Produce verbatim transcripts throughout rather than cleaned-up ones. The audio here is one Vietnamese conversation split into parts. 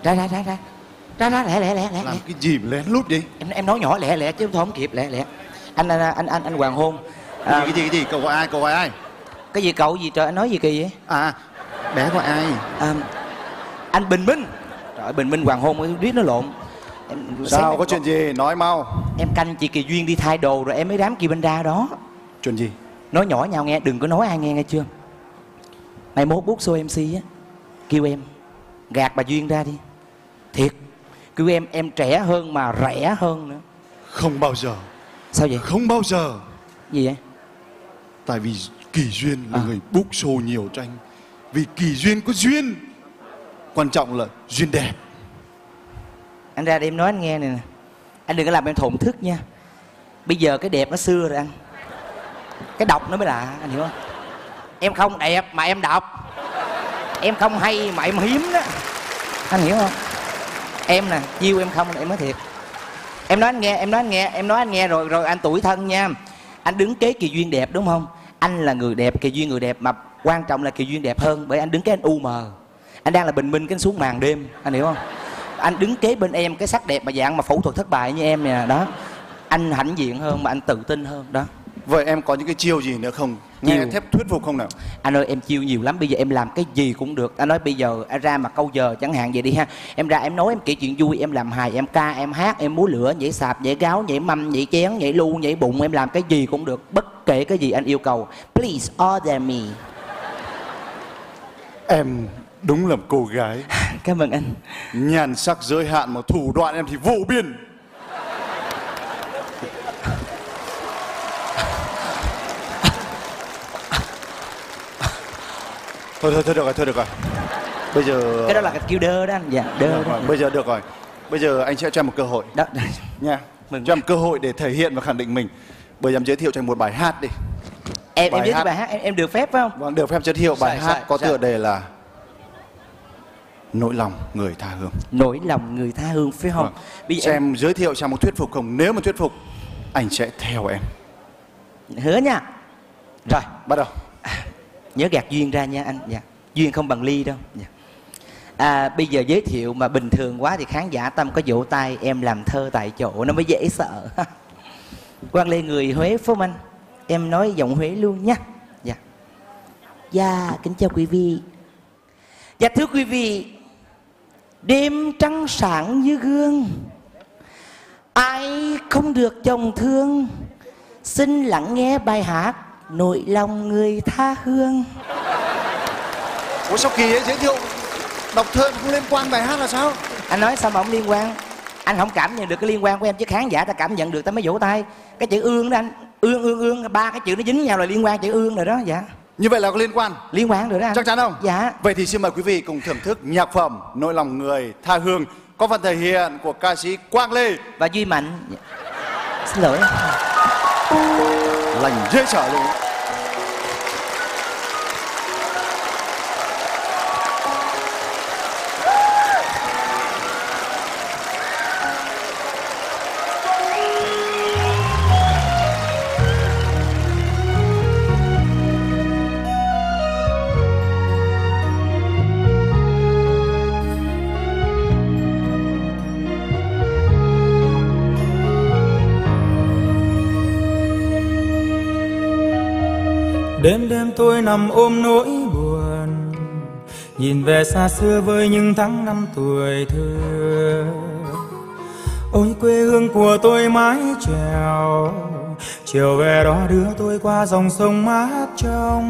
Ra ra ra ra ra ra lẹ lẹ lẹ lẹ. Làm cái gì mà lén lút đi? Em em nói nhỏ lẹ lẹ chứ thôi không kịp, lẹ lẹ. Anh anh anh anh, anh hoàng hôn. À, cái gì cái gì cái gì? Cậu gọi ai? Cậu gọi ai? Cái gì cậu gì trời, anh nói gì kỳ vậy? À, bé gọi ai? À, anh Bình Minh. Trời, Bình Minh hoàng hôn cái biết nó lộn. Em, sao có chuyện gì? Nói mau. Em canh chị Kỳ Duyên đi thay đồ rồi em mới đám kia bên ra đó. Chuyện gì? Nói nhỏ nhau nghe, đừng có nói ai nghe nghe chưa? Mai mốt bút show em xê á, kêu em gạt bà Duyên ra đi. Thiệt, kêu em em trẻ hơn mà rẻ hơn nữa. Không bao giờ. Sao vậy? Không bao giờ. Gì vậy? Tại vì Kỳ Duyên là à. người book show nhiều cho anh. Vì Kỳ Duyên có duyên. Quan trọng là duyên đẹp. Anh ra đây em nói anh nghe nè. Anh đừng có làm em thổn thức nha. Bây giờ cái đẹp nó xưa rồi anh. Cái độc nó mới lạ, anh hiểu không? Em không đẹp mà em độc. Em không hay mà em hiếm đó. Anh hiểu không? Em nè, chiêu em không em nói thiệt. Em nói anh nghe, em nói anh nghe, em nói anh nghe rồi rồi anh tủi thân nha. Anh đứng kế Kỳ Duyên đẹp đúng không? Anh là người đẹp, Kỳ Duyên người đẹp, mà quan trọng là Kỳ Duyên đẹp hơn. Bởi anh đứng kế anh u mờ. Anh đang là bình minh cái anh xuống màn đêm, anh hiểu không? Anh đứng kế bên em cái sắc đẹp mà dạng mà phẫu thuật thất bại như em nè đó. Anh hãnh diện hơn mà anh tự tin hơn đó. Vậy em có những cái chiêu gì nữa không? Nghe Chiêu. thép thuyết phục không nào? Anh ơi em chiêu nhiều lắm, bây giờ em làm cái gì cũng được. Anh nói bây giờ em ra mà câu giờ chẳng hạn vậy đi ha. Em ra em nói em kể chuyện vui, em làm hài, em ca, em hát, em múa lửa, nhảy sạp, nhảy gáo, nhảy mâm, nhảy chén, nhảy lu, nhảy bụng. Em làm cái gì cũng được, bất kể cái gì anh yêu cầu. Please order me. Em đúng là một cô gái. Cảm ơn anh. Nhan sắc giới hạn mà thủ đoạn em thì vô biên. Thôi thôi thôi được rồi, thôi được rồi. Bây giờ Cái đó là cái kêu đơ đó anh. Dạ, đơ được đó. rồi, bây giờ được rồi. Bây giờ anh sẽ cho em một cơ hội. Đó, đó. Nha. Mừng Cho em cơ hội để thể hiện và khẳng định mình. Bây giờ em giới thiệu cho anh một bài hát đi. Em Bài em giới thiệu hát. bài hát, em, em được phép phải không? Vâng, được phép giới thiệu bài Sai, hát sai, có sai. tựa đề là Nỗi lòng người tha hương. Nỗi lòng người tha hương phải không? Vâng. Bây giờ Xem em... giới thiệu xem có thuyết phục không. Nếu mà thuyết phục, anh sẽ theo em. Hứa nha. Rồi, bắt đầu. À, nhớ gạt Duyên ra nha anh. Dạ. Duyên không bằng ly đâu. Dạ. À, bây giờ giới thiệu mà bình thường quá thì khán giả tâm có vỗ tay. Em làm thơ tại chỗ nó mới dễ sợ. Quang Lê người Huế phải không anh? Em nói giọng Huế luôn nha. Dạ. Dạ, kính chào quý vị. Dạ thưa quý vị, đêm trăng sáng như gương, ai không được chồng thương, xin lắng nghe bài hát Nỗi lòng người tha hương. Ủa sao kỳ ấy, giới thiệu đọc thơ không liên quan bài hát là sao? Anh nói sao mà không liên quan? Anh không cảm nhận được cái liên quan của em chứ khán giả ta cảm nhận được ta mới vỗ tay. Cái chữ ương đó anh, ương ương ương, ba cái chữ nó dính nhau là liên quan chữ ương rồi đó. Dạ. Như vậy là có liên quan? Liên quan rồi đó anh. Chắc chắn không? Dạ. Vậy thì xin mời quý vị cùng thưởng thức nhạc phẩm Nỗi lòng người tha hương có phần thể hiện của ca sĩ Quang Lê và Duy Mạnh. Dạ. Xin lỗi. Lành dễ sợ luôn. Đêm đêm tôi nằm ôm nỗi buồn, nhìn về xa xưa với những tháng năm tuổi thơ. Ôi quê hương của tôi mái chèo, chiều về đó đưa tôi qua dòng sông mát trong.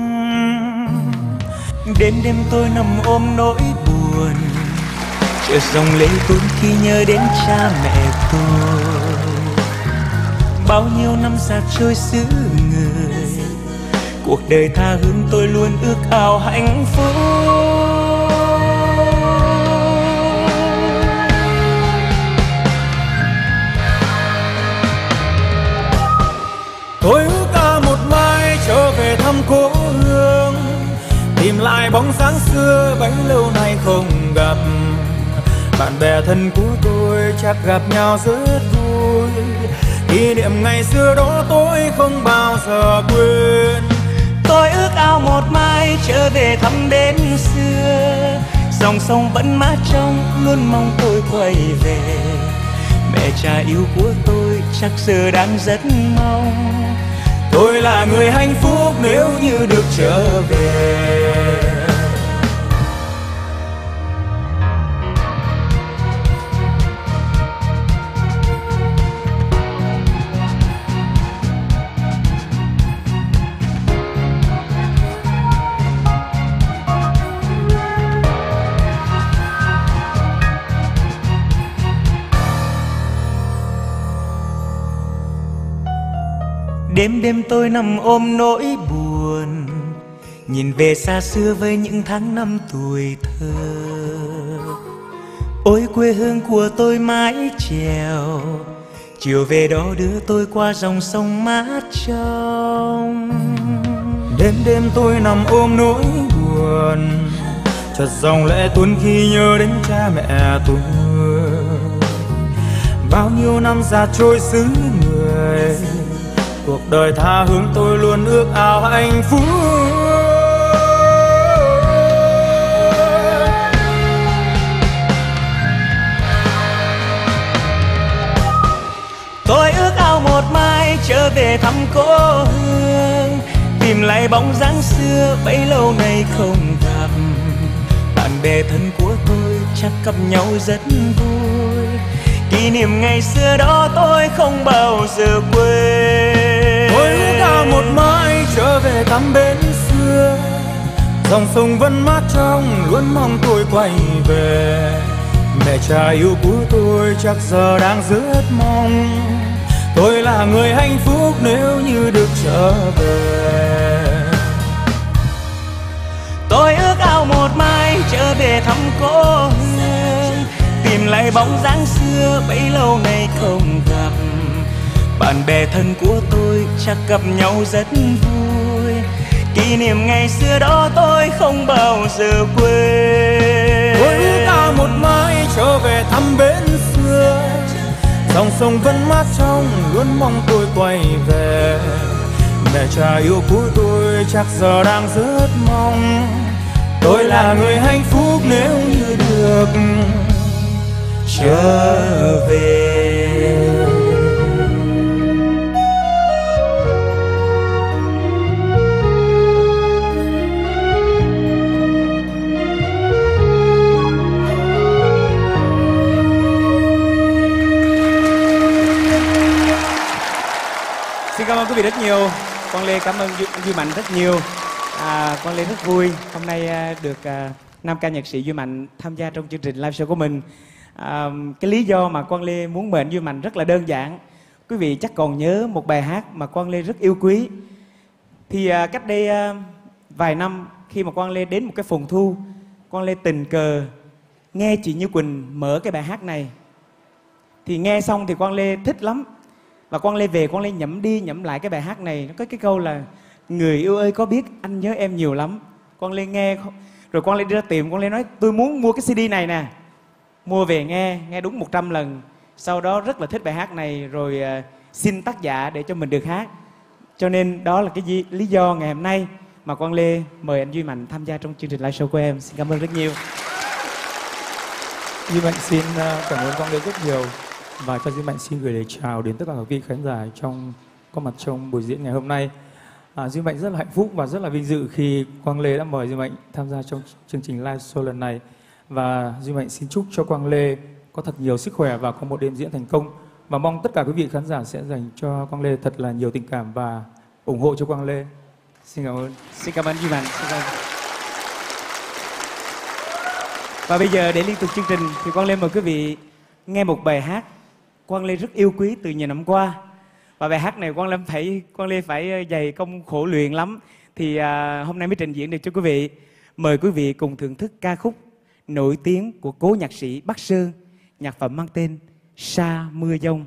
Đêm đêm tôi nằm ôm nỗi buồn, chợt dòng lệ tuôn khi nhớ đến cha mẹ tôi. Bao nhiêu năm xa trôi xứ người, cuộc đời tha hương tôi luôn ước ao hạnh phúc. Tôi ước ao một mai trở về thăm cố hương, tìm lại bóng dáng xưa bấy lâu nay không gặp. Bạn bè thân của tôi chắc gặp nhau rất vui, kỷ niệm ngày xưa đó tôi không bao giờ quên. Tôi ước ao một mai trở về thăm đến xưa, dòng sông vẫn mát trong, luôn mong tôi quay về. Mẹ cha yêu của tôi chắc giờ đang rất mong tôi là người hạnh phúc nếu như được trở về. Đêm đêm tôi nằm ôm nỗi buồn, nhìn về xa xưa với những tháng năm tuổi thơ. Ôi quê hương của tôi mái chèo, chiều về đó đưa tôi qua dòng sông mát trong. Đêm đêm tôi nằm ôm nỗi buồn, chợt dòng lệ tuôn khi nhớ đến cha mẹ tôi. Bao nhiêu năm già trôi xứ người, cuộc đời tha hướng tôi luôn ước ao hạnh phúc. Tôi ước ao một mai trở về thăm cố hương, tìm lại bóng dáng xưa bấy lâu nay không gặp. Bạn bè thân của tôi chắc gặp nhau rất vui, kỷ niệm ngày xưa đó tôi không bao giờ quên. Tôi ước ao một mai trở về thăm bến xưa, dòng sông vẫn mát trong, luôn mong tôi quay về. Mẹ cha yêu của tôi chắc giờ đang rất mong tôi là người hạnh phúc nếu như được trở về. Tôi ước ao một mai trở về thăm cố hương, tìm lại bóng dáng xưa bấy lâu nay không gặp. Bạn bè thân của tôi chắc gặp nhau rất vui, kỷ niệm ngày xưa đó tôi không bao giờ quên. Tôi ước ao một mai trở về thăm bến xưa, dòng sông vẫn mát trong, luôn mong tôi quay về. Mẹ cha yêu của tôi chắc giờ đang rất mong tôi là người hạnh phúc nếu như được trở về. Xin cảm ơn quý vị rất nhiều. Quang Lê cảm ơn Duy, Duy Mạnh rất nhiều. À, Quang Lê rất vui hôm nay à, được à, nam ca nhạc sĩ Duy Mạnh tham gia trong chương trình live show của mình. À, cái lý do mà Quang Lê muốn mời anh Duy Mạnh rất là đơn giản. Quý vị chắc còn nhớ một bài hát mà Quang Lê rất yêu quý. Thì à, cách đây à, vài năm khi mà Quang Lê đến một cái phòng thu, Quang Lê tình cờ nghe chị Như Quỳnh mở cái bài hát này. Thì nghe xong thì Quang Lê thích lắm. Và Quang Lê về, Quang Lê nhẩm đi nhẩm lại cái bài hát này. Nó có cái câu là người yêu ơi có biết anh nhớ em nhiều lắm. Quang Lê nghe, rồi Quang Lê đi ra tiệm, Quang Lê nói tôi muốn mua cái xê đê này nè. Mua về nghe, nghe đúng một trăm lần. Sau đó rất là thích bài hát này, rồi uh, xin tác giả để cho mình được hát. Cho nên đó là cái gì, lý do ngày hôm nay mà Quang Lê mời anh Duy Mạnh tham gia trong chương trình live show của em. Xin cảm ơn rất nhiều. Duy Mạnh xin cảm ơn Quang Lê rất nhiều. Và cho Duy Mạnh xin gửi lời chào đến tất cả các vị khán giả trong có mặt trong buổi diễn ngày hôm nay. À, Duy Mạnh rất là hạnh phúc và rất là vinh dự khi Quang Lê đã mời Duy Mạnh tham gia trong chương trình live show lần này. Và Duy Mạnh xin chúc cho Quang Lê có thật nhiều sức khỏe và có một đêm diễn thành công. Và mong tất cả quý vị khán giả sẽ dành cho Quang Lê thật là nhiều tình cảm và ủng hộ cho Quang Lê. Xin cảm ơn. Xin cảm ơn Duy Mạnh. Xin cảm ơn. Và bây giờ để liên tục chương trình thì Quang Lê mời quý vị nghe một bài hát Quang Lê rất yêu quý từ nhiều năm qua. Và bài hát này Quang Lê phải Quang Lê phải dày công khổ luyện lắm. Thì à, hôm nay mới trình diễn được cho quý vị. Mời quý vị cùng thưởng thức ca khúc nổi tiếng của cố nhạc sĩ Bắc Sơn, nhạc phẩm mang tên Sa Mưa Dông.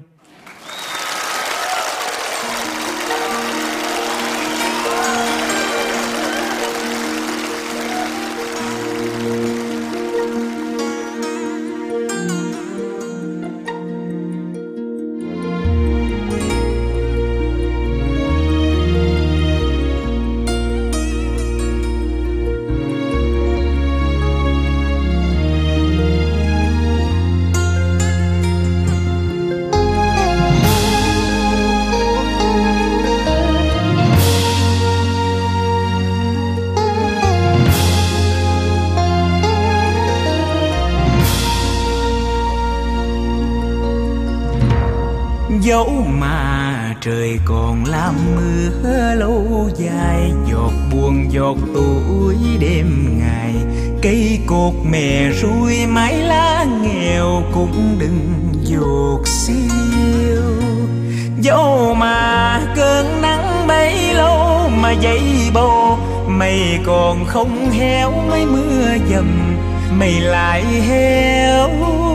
Dẫu mà trời còn làm mưa lâu dài, giọt buồn giọt tuổi đêm ngày, cây cột mè ruôi mái lá nghèo cũng đừng dột xiêu. Dẫu mà cơn nắng bấy lâu mà dậy bầu, mây còn không héo mấy mưa dầm, mây lại héo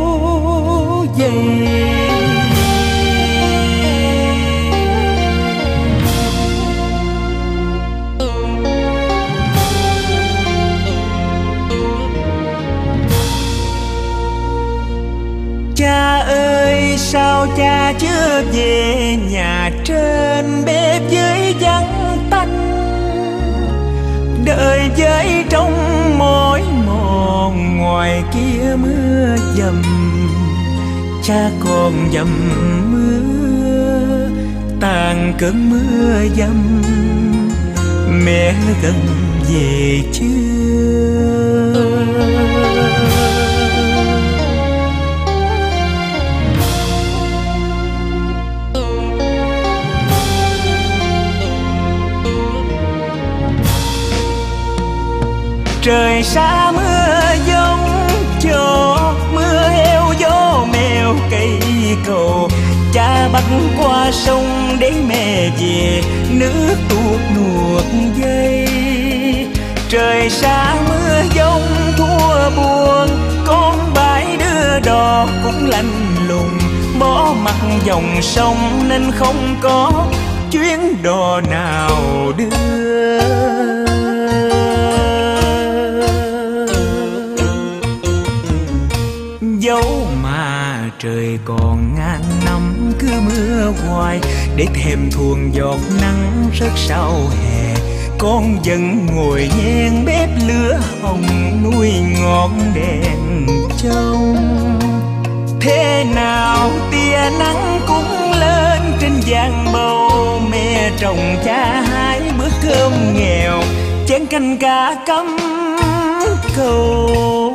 dày. Cha ơi sao cha chưa về, nhà trên bếp dưới vắng tanh, đời với trong mỏi mòn ngoài kia mưa dầm. Cha còn dầm mưa tàn cơn mưa dầm, mẹ gần về chưa? Trời xa mưa giông cho mưa heo gió mèo cây cầu, cha bắt qua sông để mẹ về nước tuột nuột dây. Trời xa mưa giông thua buồn, con bãi đưa đò cũng lạnh lùng, bỏ mặt dòng sông nên không có chuyến đò nào đưa. Dẫu mà trời còn ngàn năm cứ mưa hoài, để thèm thuồng giọt nắng rất sau hè, con vẫn ngồi nhen bếp lửa hồng nuôi ngọn đèn trông. Thế nào tia nắng cũng lên trên giang bầu, mẹ trồng cha hái bữa cơm nghèo, chén canh cá cắm cầu.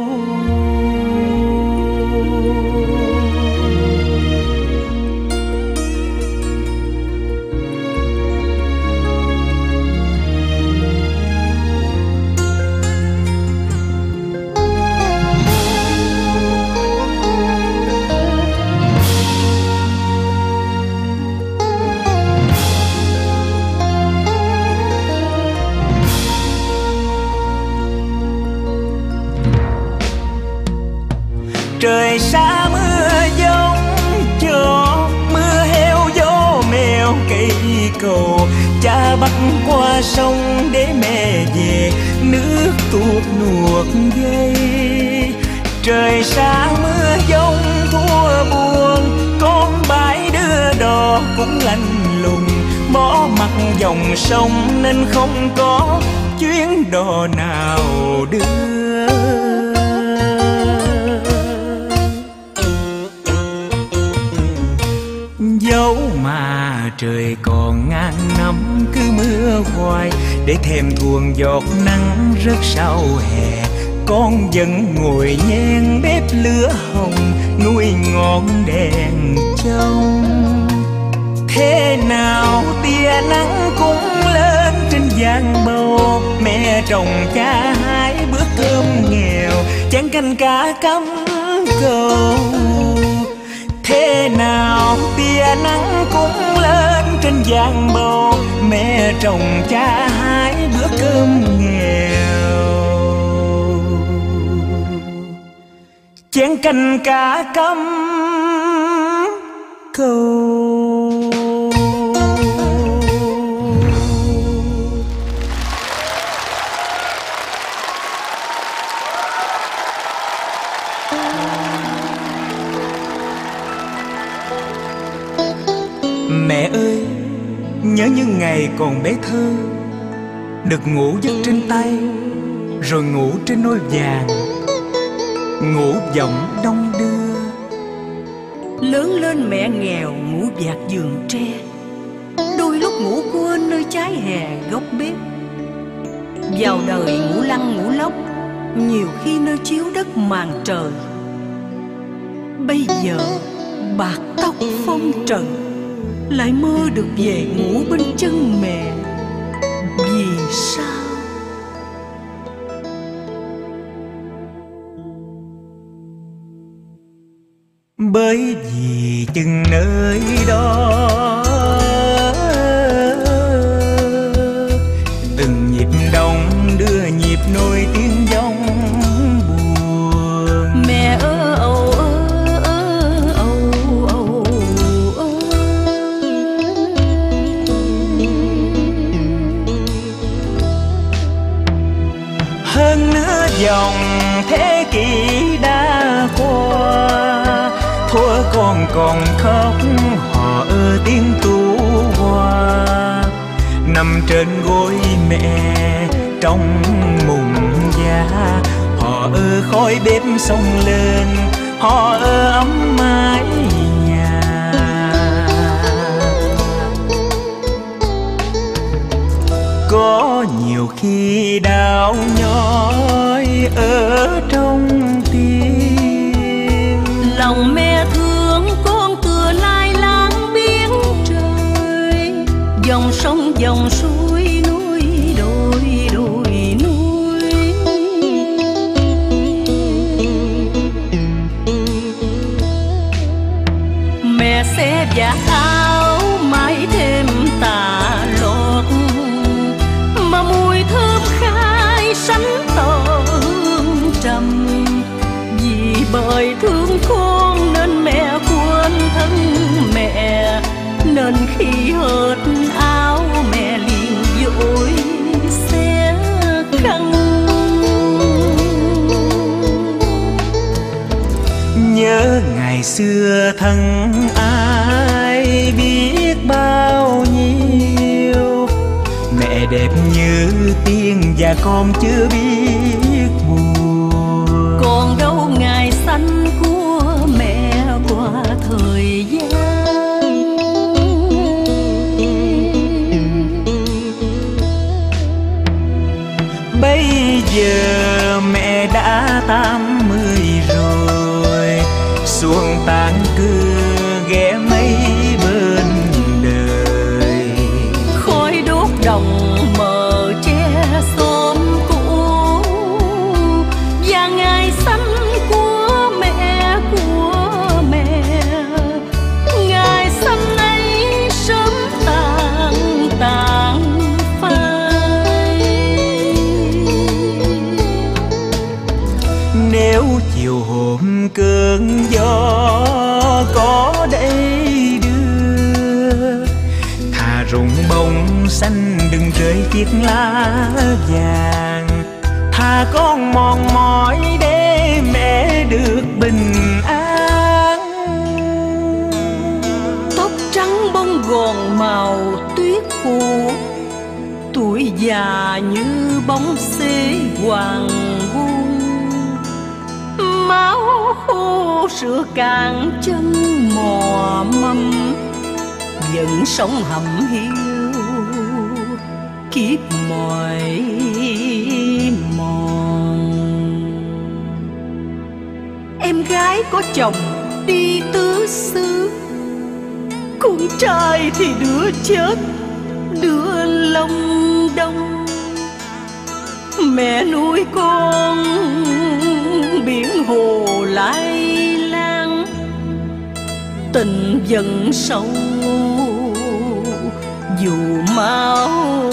Trời xa mưa giông cho mưa heo gió mèo cây cầu, cha bắt qua sông để mẹ về nước tuột nuột dây. Trời xa mưa giông thua buồn, con bãi đưa đò cũng lạnh lùng, bỏ mặt dòng sông nên không có chuyến đò nào đưa. Dẫu mà trời còn ngàn năm cứ mưa hoài, để thèm thuồng giọt nắng rất sau hè, con vẫn ngồi nhen bếp lửa hồng nuôi ngọn đèn trông. Thế nào tia nắng cũng lên trên giang bầu, mẹ trồng cha hái bữa cơm nghèo, chén canh cá cắm cầu. Thế nào tia nắng cũng lên trên giang bầu, mẹ trồng cha hái bữa cơm nghèo, chén canh cá cắm cầu. Mẹ ơi, nhớ những ngày còn bé thơ, được ngủ giấc trên tay, rồi ngủ trên nôi vàng, ngủ vọng đong đưa. Lớn lên mẹ nghèo ngủ dạt giường tre, đôi lúc ngủ quên nơi trái hè góc bếp. Vào đời ngủ lăn ngủ lóc, nhiều khi nơi chiếu đất màn trời. Bây giờ bạc tóc phong trần, lại mơ được về ngủ bên chân mẹ. Vì sao? Bởi vì chừng nơi đó từng nhịp đông đưa nhịp nối tiếng giông buồn. Mẹ ơ âu ơ ơ âu âu ơ. Hơn nữa dòng thế kỷ đã qua, thuở con còn khóc họ ơ tiếng tu hoa. Nằm trên gối mẹ trong mùng da, họ ơ khói bếp xông lên, họ ơ ấm mái nhà. Có nhiều khi đau nhói ở trong tim, Lòng mẹ thương con tựa lai láng biển trời, dòng sông dòng suối núi đồi đồi núi. Mẹ sẽ vạt áo mái thêm tà lót, mà mùi thơm khai sánh tỏ hương trầm. Vì bởi thương con nên mẹ quên thân mẹ, nên khi hết áo mẹ liền vội xé khăn. Nhớ ngày xưa thân ai biết bao nhiêu, mẹ đẹp như tiên và con chưa biết buồn. Còn đâu ngày xanh của mẹ qua thời gian. Bây giờ mẹ đã tám mươi rồi, xuông tàn cưa ghé mấy bên đời. Khói đốt đồng mờ che xóm cũ, và ngày xanh của mẹ của mẹ. Ngày xanh ấy sớm tàn tàn phai. Nếu chiều hôm cơn gió có đây đưa, thà rụng bông xanh đừng rơi chiếc lá vàng. Thà con mòn mỏi để mẹ được bình an. Tóc trắng bông gòn màu tuyết phủ, tuổi già như bóng xế hoàng hôn. Máu khô sữa càng chân mò mâm, vẫn sống hầm hiu kiếp mỏi mòn. Em gái có chồng đi tứ xứ, con trai thì đứa chết đứa long đông. Mẹ nuôi con biển hồ lai lang, tình dần sâu dù máu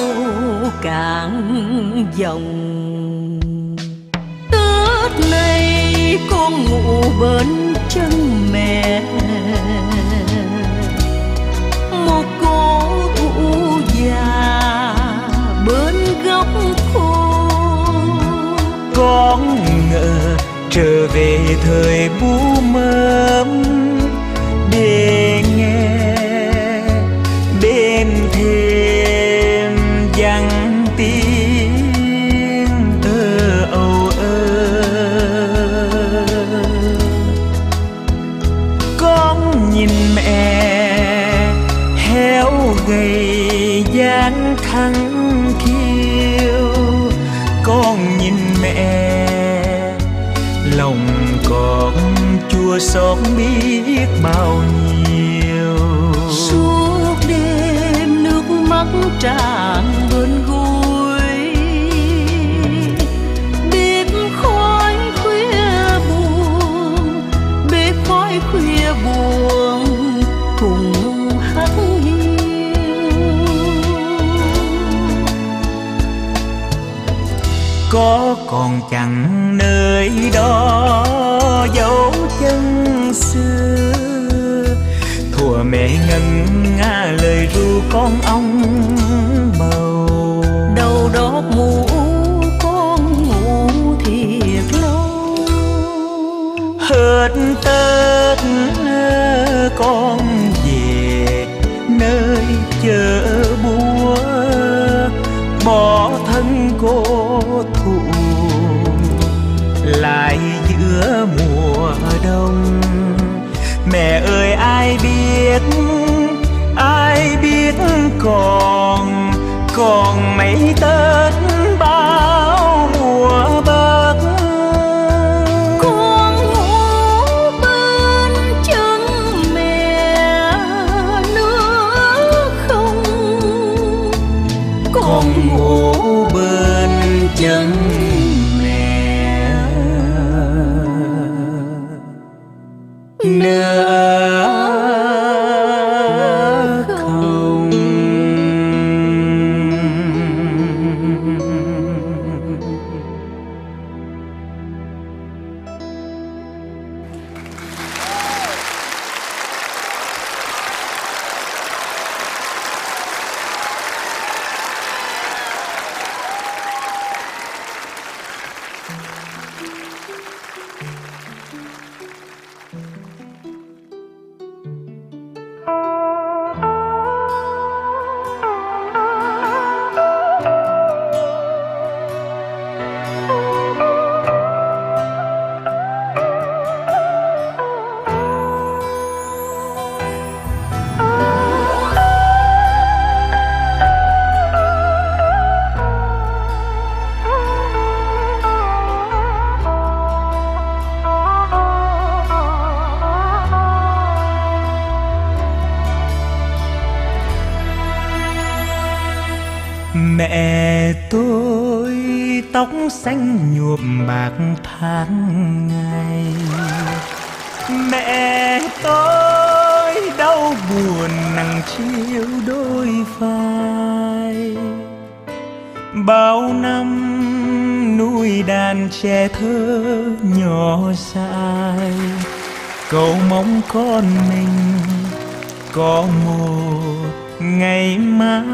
cạn dòng. Tết này con ngủ bên chân mẹ, một cô cụ già bên góc khô. Con ngờ trở về thời bú mớm, để nghe bên thêm vang tiếng ơ âu ơ. Con nhìn mẹ héo gầy dáng thăng khiêu, con nhìn mẹ lòng còn chua xót biết bao nhiêu. Suốt đêm nước mắt tràn bên gối, bếp khói khuya buồn, bếp khói khuya buồn cùng hắt hiu. Có còn chẳng nơi đó dấu chân xưa, thuở mẹ ngân nga lời ru con ong bầu. Đầu đót mù con ngủ thiệt lâu, hết Tết con về nơi chợ búa, bỏ thân cô thụ lại giữa mùa đông. Mẹ ơi ai biết, ai biết còn còn mấy Tết bao mùa bớt. con ngủ bên chân mẹ nước không, Con ngủ bên chân mẹ nước không. Mẹ tôi tóc xanh nhuộm bạc tháng ngày, mẹ tôi đau buồn nặng chiếu đôi vai. Bao năm nuôi đàn trẻ thơ nhỏ dại, cầu mong con mình có một ngày mai.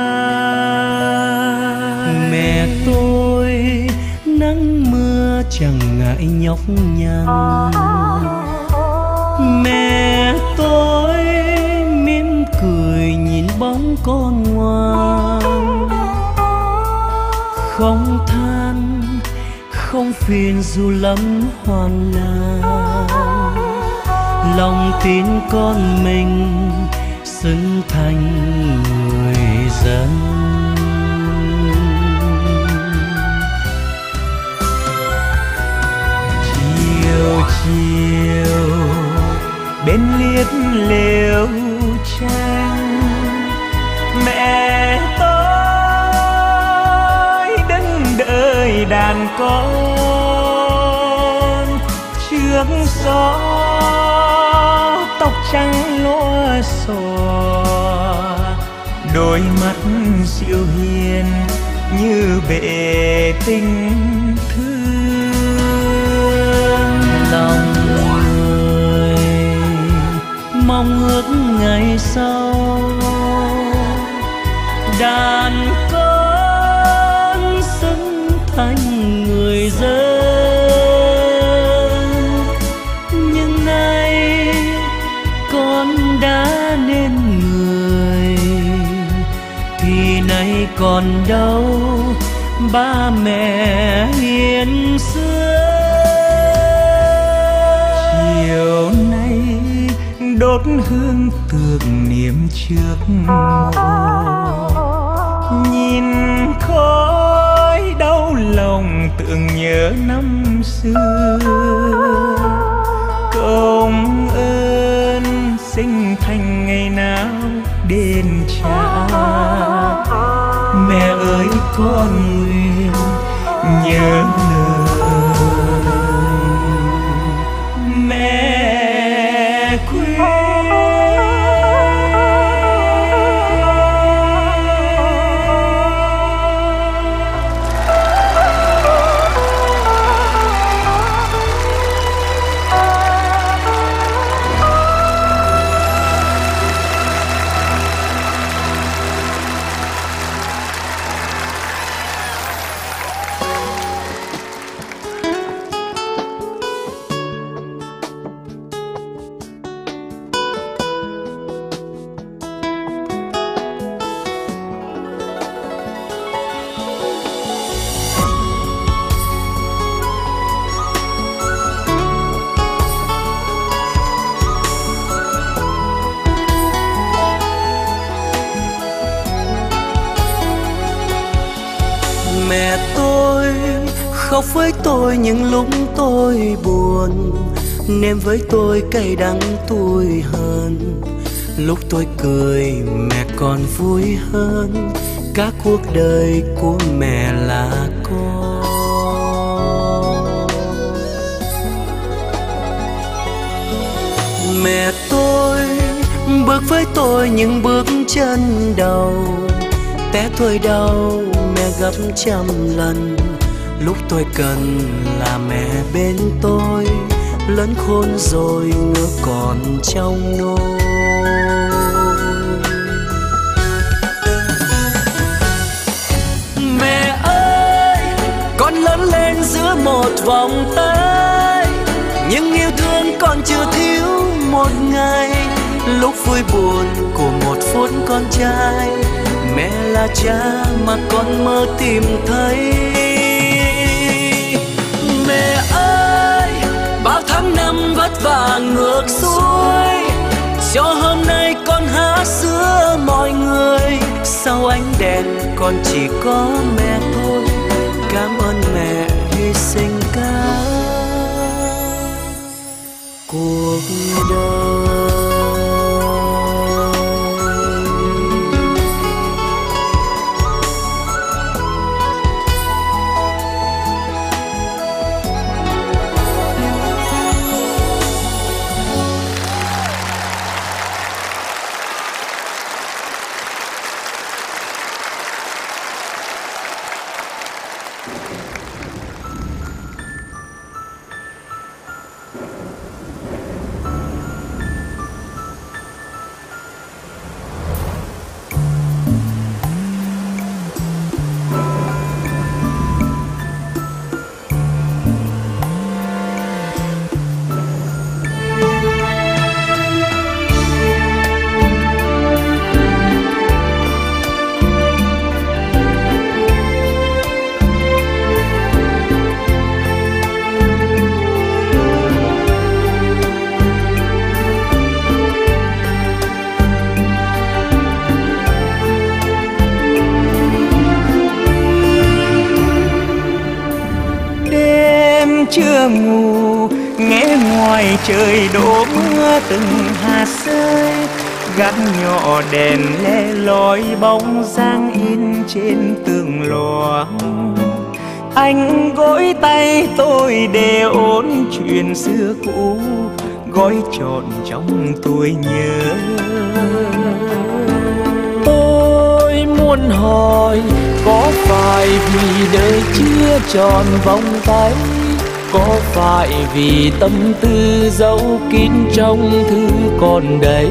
mẹ tôi nắng mưa chẳng ngại nhọc nhằn, mẹ tôi mỉm cười nhìn bóng con ngoan, không than không phiền dù lắm hoạn nạn, lòng tin con mình xứng thành người dân. Chiều chiều bên liếp lều tranh, mẹ tôi đứng đợi đàn con trước gió, tóc trắng lúa xòa, đôi mắt dịu hiền như bể tình thương. Lòng người mong ước ngày sau, đàn con xứng thành người dân. Nhưng nay con đã nên người, thì nay còn đâu ba mẹ hiền xưa. Chiều nay đốt hương tưởng niệm trước mộ, nhìn khói đau lòng tưởng nhớ năm xưa. Công ơn sinh thành ngày nào đến nhớ mẹ quê. Mẹ tôi khóc với tôi những lúc tôi buồn, nếm với tôi cay đắng tủi hờn. Lúc tôi cười mẹ còn vui hơn, cả cuộc đời của mẹ là con. Mẹ tôi bước với tôi những bước chân đầu, té tôi đau mẹ gấp trăm lần. Lúc tôi cần là mẹ bên tôi, lớn khôn rồi ngỡ còn trong nôi. Mẹ ơi, con lớn lên giữa một vòng tay, nhưng yêu thương con chưa thiếu một ngày. Lúc vui buồn của một phút con trai, mẹ là cha mà con mơ tìm thấy. Mẹ ơi, bao tháng năm vất vả ngược xuôi, cho hôm nay con há sữa mọi người. Sau ánh đèn con chỉ có mẹ thôi, cảm ơn mẹ hy sinh cả cuộc đời. Chưa ngủ nghe ngoài trời đổ mưa từng hạt rơi, gác nhỏ đèn le lói bóng dáng in trên tường lò. Anh gối tay tôi để ôn chuyện xưa cũ, gói trọn trong tôi nhớ. Tôi muốn hỏi, có phải vì đời chưa tròn vòng tay, có phải vì tâm tư dấu kín trong thư còn đây,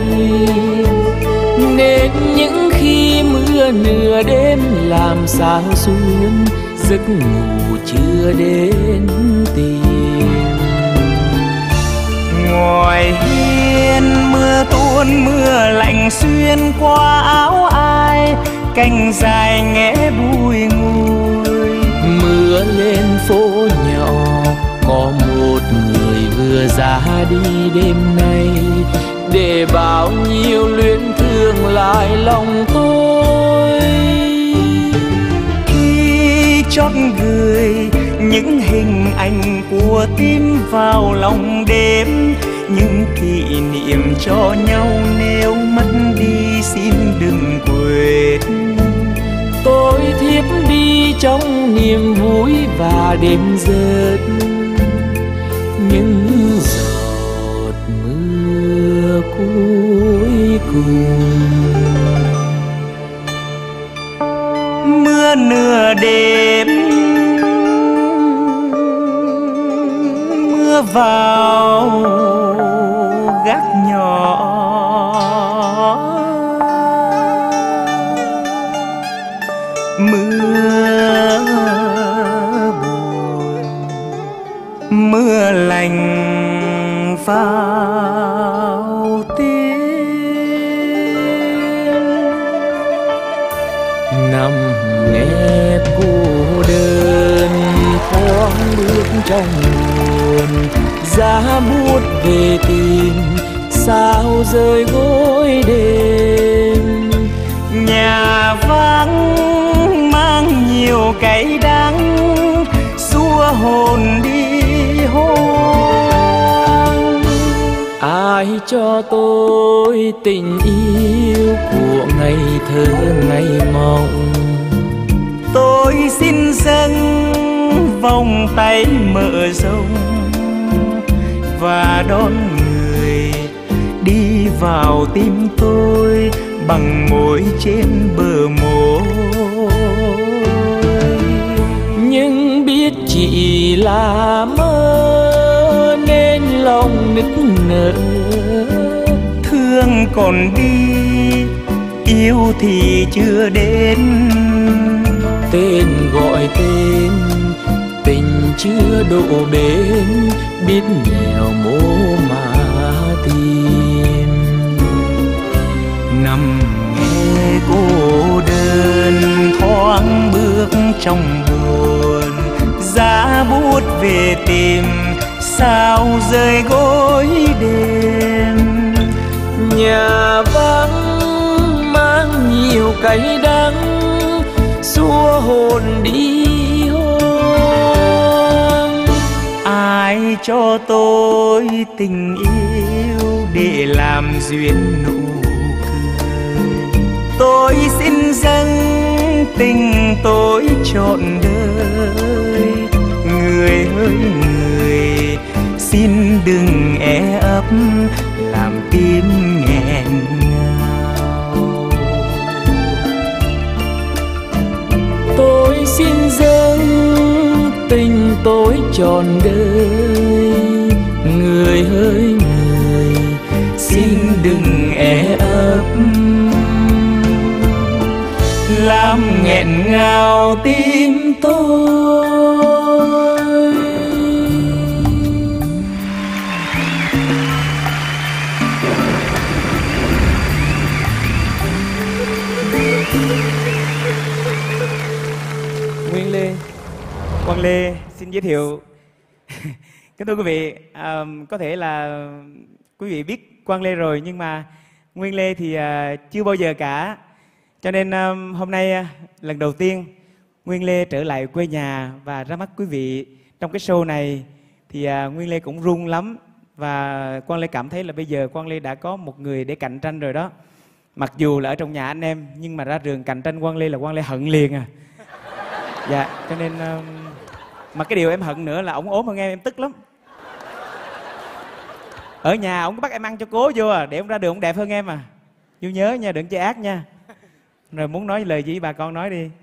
nên những khi mưa nửa đêm làm sao xuyên, giấc ngủ chưa đến tìm. Ngoài hiên mưa tuôn mưa lạnh xuyên qua áo ai, cành dài nghe bùi ngùi. Mưa lên phố nhỏ, có một người vừa ra đi đêm nay, để bao nhiêu luyến thương lại lòng tôi. Khi chót gửi những hình ảnh của tim vào lòng đêm, những kỷ niệm cho nhau nếu mất đi xin đừng quên. Tôi tiếp đi trong niềm vui và đêm rớt những giọt mưa cuối cùng. Mưa nửa đêm mưa vào gác nhỏ, mưa buồn mưa lạnh vào tim. Nằm nghe cô đơn thoáng bước trong buồn, giá bút về tìm sao rơi gối đêm. Nhà vắng mang nhiều cay đắng, xua hồn đi hoang. Ai cho tôi tình yêu của ngày thơ ngày mộng, tôi xin dâng vòng tay mở rộng và đón người đi vào tim tôi bằng môi trên bờ môi. Nhưng biết chỉ là mơ nên lòng nức nở, thương còn đi yêu thì chưa đến. Tên gọi tên tình chưa độ bến, biết nghèo mố mà tìm. Nằm nghe cô đơn thoáng bước trong buồn, giá bút về tìm sao rơi gối đêm. Nhà vắng mang nhiều cay đắng, xua hồn đi hoang. Ai cho tôi tình yêu để làm duyên nụ cười, tôi xin dâng tình tôi trọn đời. Người ơi người, xin đừng e ấp làm tim nghẹn ngào. Tôi xin dâng tình tôi trọn đời. Người ơi người, xin đừng e ấp làm nghẹn ngào tim tôi. Nguyên Lê, Quang Lê xin giới thiệu. Kính thưa quý vị, à, có thể là quý vị biết Quang Lê rồi, nhưng mà Nguyên Lê thì à, chưa bao giờ cả. Cho nên à, hôm nay à, lần đầu tiên Nguyên Lê trở lại quê nhà và ra mắt quý vị trong cái show này thì à, Nguyên Lê cũng run lắm. Và Quang Lê cảm thấy là bây giờ Quang Lê đã có một người để cạnh tranh rồi đó. Mặc dù là ở trong nhà anh em, nhưng mà ra trường cạnh tranh Quang Lê là Quang Lê hận liền à. Dạ, cho nên uh, mà cái điều em hận nữa là ổng ốm hơn em, em tức lắm. Ở nhà ổng có bắt em ăn cho cố vô à, để ổng ra đường ổng đẹp hơn em à. Vô nhớ nha, đừng chơi ác nha. Rồi muốn nói lời gì bà con nói đi.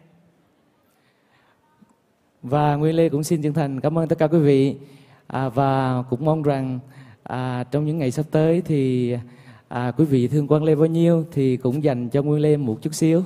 Và Nguyên Lê cũng xin chân thành cảm ơn tất cả quý vị, à, và cũng mong rằng à, trong những ngày sắp tới thì à, quý vị thương Quang Lê bao nhiêu thì cũng dành cho Nguyên Lê một chút xíu.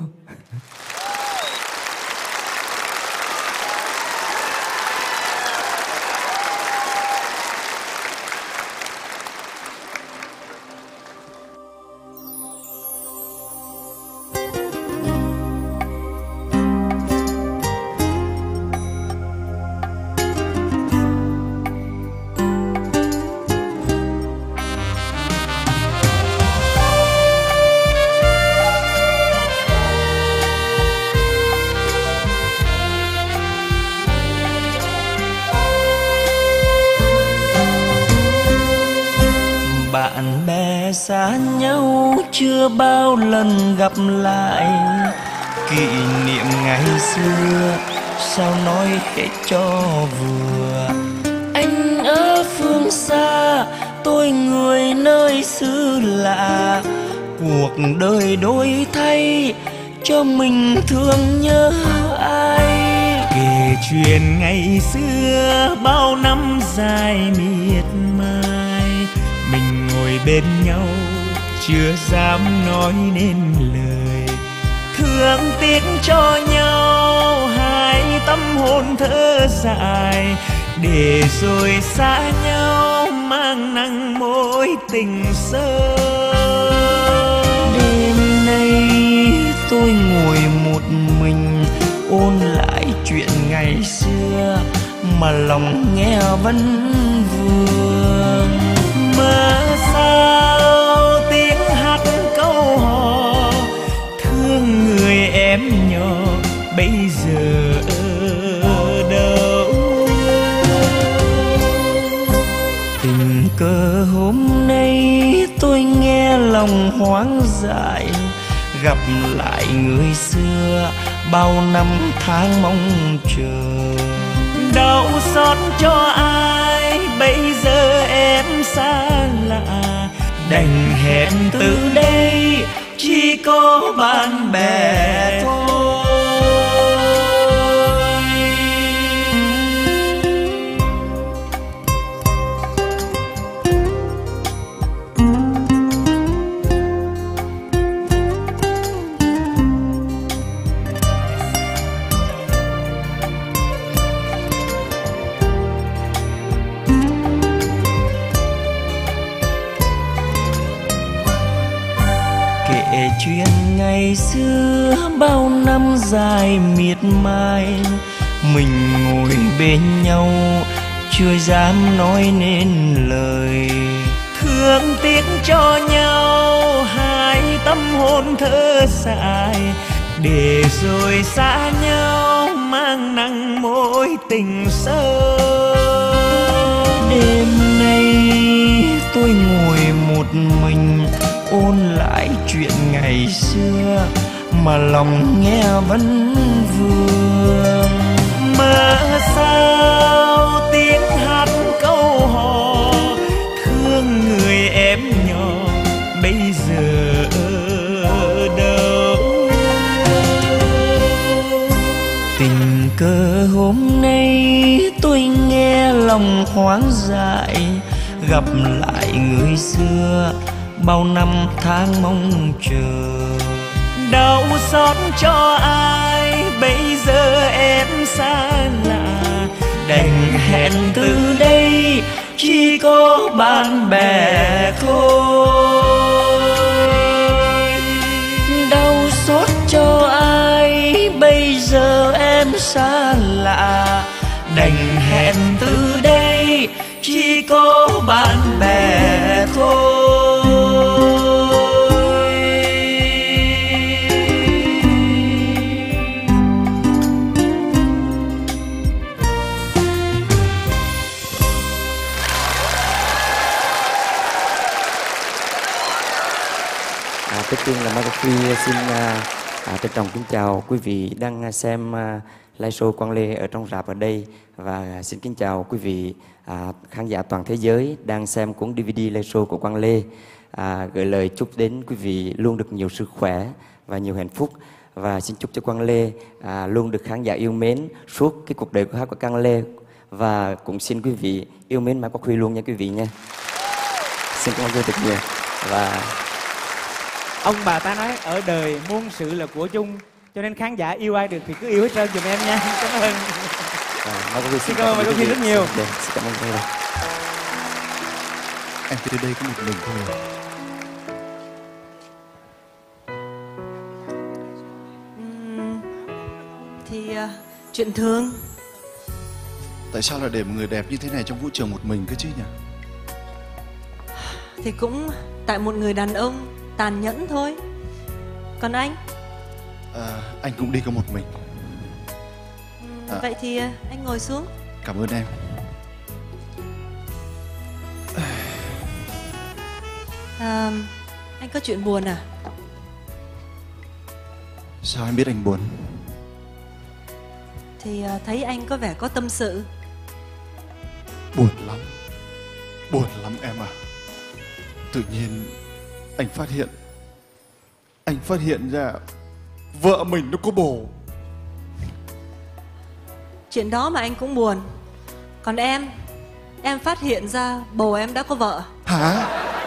Bạn bè xa nhau chưa bao lần gặp lại, kỷ niệm ngày xưa sao nói hết cho vừa. Anh ở phương xa, tôi người nơi xứ lạ, cuộc đời đổi thay cho mình thương nhớ ai. Kể chuyện ngày xưa bao năm dài miệt mài, mình ngồi bên nhau chưa dám nói nên lời. Thương tiếc cho nhau hai tâm hồn thơ dài, để rồi xa nhau mang nắng mối tình sơ. Đêm nay tôi ngồi một mình ôn lại chuyện ngày xưa mà lòng nghe vẫn vương. Mơ sao tiếng hát câu hò thương người em nhỏ bây giờ ở đâu. Tình cờ hôm nay tôi nghe lòng hoang dại, gặp lại người xưa bao năm tháng mong chờ. Đau xót cho ai bây giờ em xa lạ, đành hẹn từ đây chỉ có bạn bè thôi. Chuyện ngày xưa bao năm dài miệt mài, mình ngồi bên nhau chưa dám nói nên lời. Thương tiếc cho nhau hai tâm hồn thơ dại, để rồi xa nhau mang nắng mối tình sơ. Đêm nay tôi ngồi một mình ôn lại chuyện ngày xưa mà lòng nghe vẫn vương. Mơ sao tiếng hát câu hò thương người em nhỏ bây giờ ở đâu. Tình cờ hôm nay tôi nghe lòng hoang dại, gặp lại người xưa bao năm tháng mong chờ. Đau xót cho ai bây giờ em xa lạ, đành hẹn từ đây chỉ có bạn bè thôi. Đau xót cho ai bây giờ em xa lạ, đành hẹn từ đây chỉ có bạn bè thôi. Trước tiên là Mai Quốc Huy xin à, trân trọng kính chào quý vị đang xem à, live show Quang Lê ở trong rạp ở đây, và xin kính chào quý vị à, khán giả toàn thế giới đang xem cuốn đê vê đê live show của Quang Lê. À, gửi lời chúc đến quý vị luôn được nhiều sức khỏe và nhiều hạnh phúc, và xin chúc cho Quang Lê à, luôn được khán giả yêu mến suốt cái cuộc đời của hát của Quang Lê, và cũng xin quý vị yêu mến Mai Quốc Huy luôn nha quý vị nha. Xin cảm ơn rất nhiều. Và ông bà ta nói ở đời muôn sự là của chung, cho nên khán giả yêu ai được thì cứ yêu hết trơn giùm em nha. Cảm ơn. À, xin, xin cảm ơn Mai Quốc Huy rất nhiều. Xin, xin cảm ơn các bạn. Em tới đây có một mình thôi. Uhm, thì uh, chuyện thường. Tại sao lại để một người đẹp như thế này trong vũ trường một mình cơ chứ nhỉ? Thì cũng tại một người đàn ông tàn nhẫn thôi. Còn anh? À, anh cũng đi có một mình. À. Vậy thì anh ngồi xuống. Cảm ơn em. À, anh có chuyện buồn à? Sao em biết anh buồn? Thì à, thấy anh có vẻ có tâm sự. Buồn lắm. Buồn lắm em à. Tự nhiên anh phát hiện Anh phát hiện ra vợ mình nó có bồ. Chuyện đó mà anh cũng buồn. Còn em, em phát hiện ra bồ em đã có vợ. Hả?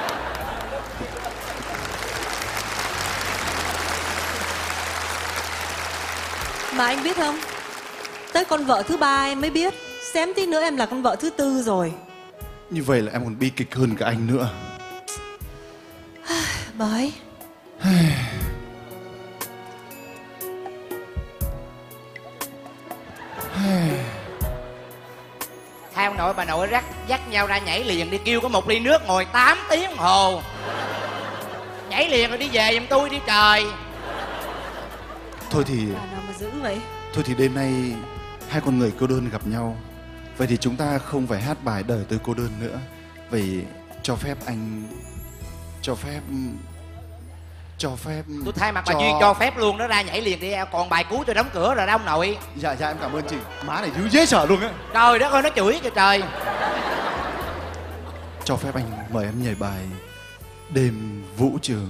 Mà anh biết không, tới con vợ thứ ba em mới biết. Xém tí nữa em là con vợ thứ tư rồi. Như vậy là em còn bi kịch hơn cả anh nữa. Bởi Hai ông nội bà nội dắt dắt nhau ra nhảy liền đi, kêu có một ly nước ngồi tám tiếng đồng hồ. Nhảy liền rồi đi về giùm tôi đi trời. Thôi thì bà nào mà dữ vậy. Thôi thì đêm nay hai con người cô đơn gặp nhau. Vậy thì chúng ta không phải hát bài đời tôi cô đơn nữa. Vậy cho phép anh Cho phép Cho phép Tôi thay mặt cho... bà Duyên cho phép luôn đó, ra nhảy liền đi. Còn bài cuối tôi đóng cửa rồi đó ông nội. Dạ dạ em cảm ơn chị. Má này dữ dễ sợ luôn á. Trời đất ơi nó chửi kìa trời. Cho phép anh mời em nhảy bài Đêm Vũ Trường.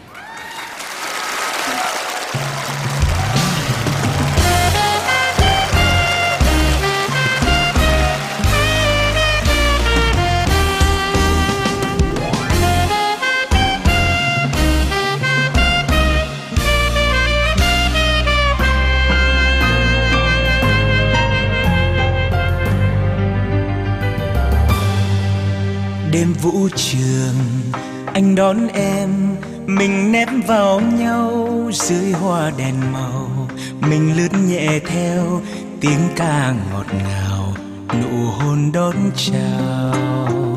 Đêm vũ trường anh đón em, mình nép vào nhau dưới hoa đèn màu. Mình lướt nhẹ theo tiếng ca ngọt ngào, nụ hôn đón chào.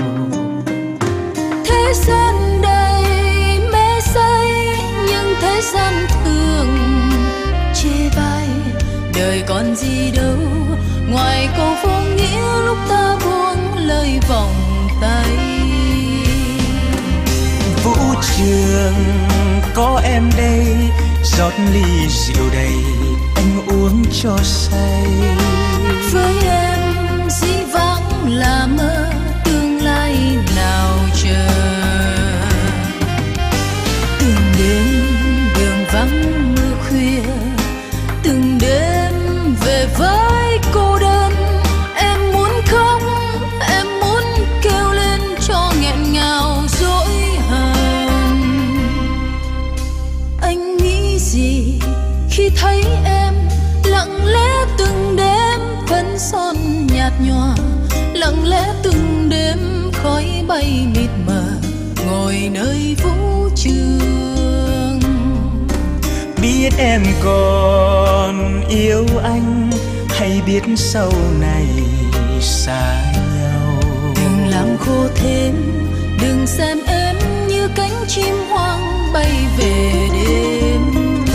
Thế gian đầy mê say, nhưng thế gian thường chê bai. Đời còn gì đâu ngoài câu vô nghĩa lúc ta buông lời vòng tay. Vũ trường có em đây, rót ly rượu đầy anh uống cho say. Với em dĩ vãng là mơ, tương lai nào chờ. Từng đêm đường vắng mưa khuya, từng đêm về với cô đơn. Em muốn khóc, em muốn kêu lên cho nghẹn ngào dỗi hờn. Anh nghĩ gì khi thấy em lặng lẽ từng đêm phấn son nhạt nhòa, lặng lẽ từng đêm khói bay mịt mờ ngồi nơi vũ trường. Biết em còn yêu anh hay biết sau này xa nhau. Đừng làm khô thêm, đừng xem em như cánh chim hoang bay về đêm.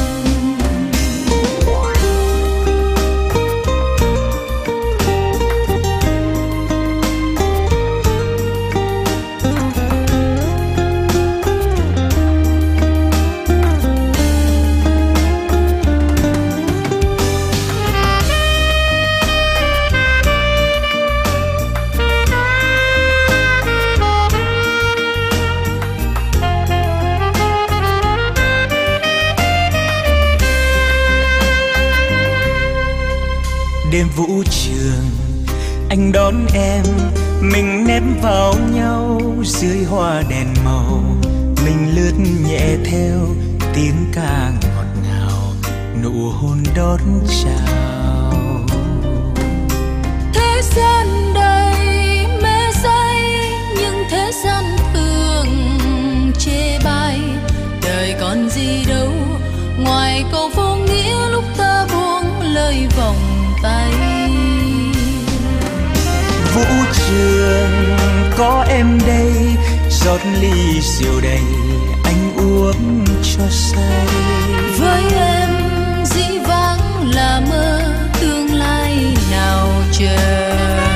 Đêm vũ trường anh đón em, mình nép vào nhau dưới hoa đèn màu. Mình lướt nhẹ theo tiếng ca ngọt ngào, nụ hôn đón chào. Thế gian đầy mê say, nhưng thế gian thường chê bai. Đời còn gì đâu ngoài câu vô nghĩa lúc ta buông lời vòng tay. Vũ trường có em đây, rót ly rượu đầy anh uống cho say. Với em dĩ vãng là mơ, tương lai nào chờ.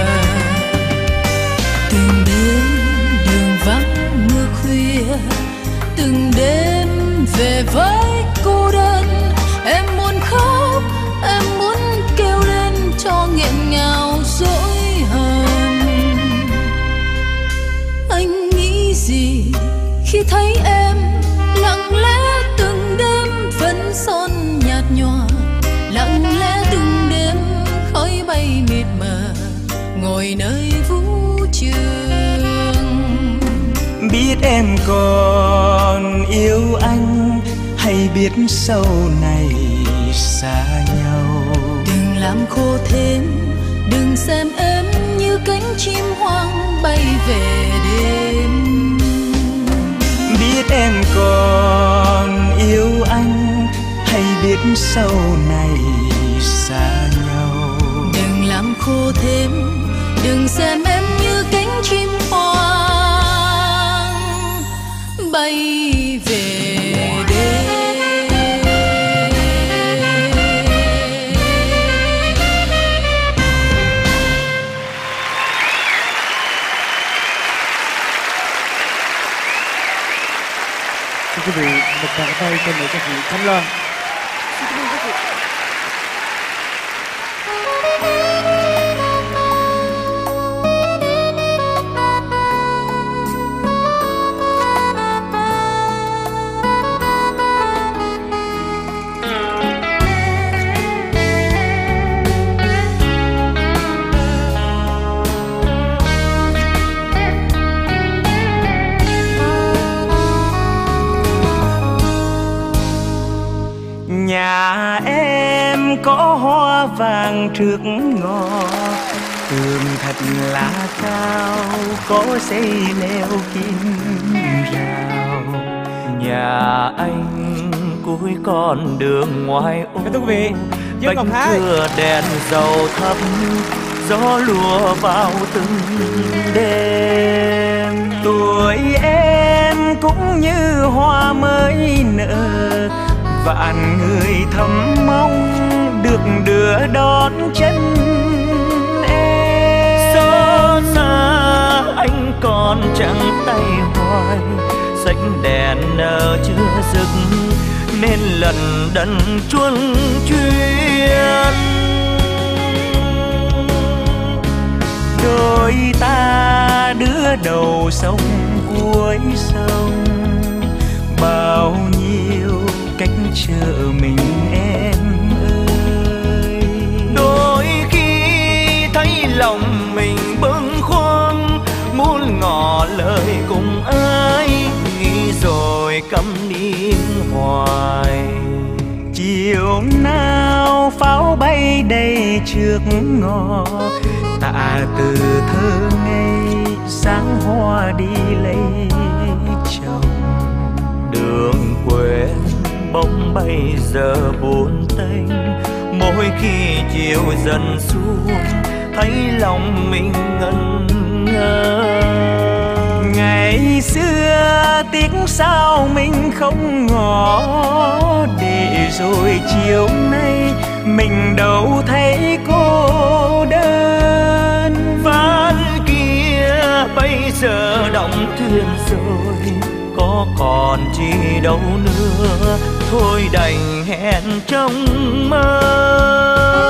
Từng đêm đường vắng mưa khuya, từng đêm về với cô đơn. gì khi thấy em lặng lẽ từng đêm phấn son nhạt nhòa, lặng lẽ từng đêm khói bay mịt mờ ngồi nơi vũ trường. Biết em còn yêu anh hay biết sau này xa nhau. Đừng làm khô thêm, đừng xem em như cánh chim hoang bay về đêm. Biết em còn yêu anh hay biết sau này xa nhau. Đừng làm khô thêm, đừng xem em như cánh chim hoang bay về đêm. Xin quý vị một tràng tay cho nữ ca sĩ Thanh Loan. Nhà em có hoa vàng trước ngõ, tường thật là cao, có xây leo kín rào. Nhà anh cuối con đường ngoài ô, thưa quý vị, Dương Ngọc Thái, cửa đèn dầu thấp, gió lùa vào từng đêm. Tuổi em cũng như hoa mới nở, vạn người thầm mong được đưa đón chân em. Xót xa anh còn trắng tay hoài, xanh đèn nở chưa dứt nên lần đần chuông chuyên. Đôi ta đứa đầu sông cuối sông, bao nhiêu cách chờ mình em ơi. Đôi khi thấy lòng mình bâng khuâng, muốn ngỏ lời cùng ai, nghĩ rồi câm nín hoài. Chiều nào pháo bay đầy trước ngõ, tạ từ thơ ngây sáng hoa đi lấy chồng. Đường quê bóng bay giờ buồn tênh, mỗi khi chiều dần xuống thấy lòng mình ngẩn ngơ. Ngày xưa tiếc sao mình không ngỏ, để rồi chiều nay mình đâu thấy cô đơn. Ván kia bây giờ đóng thuyền rồi, có còn chi đâu nữa, thôi đành hẹn trong mơ.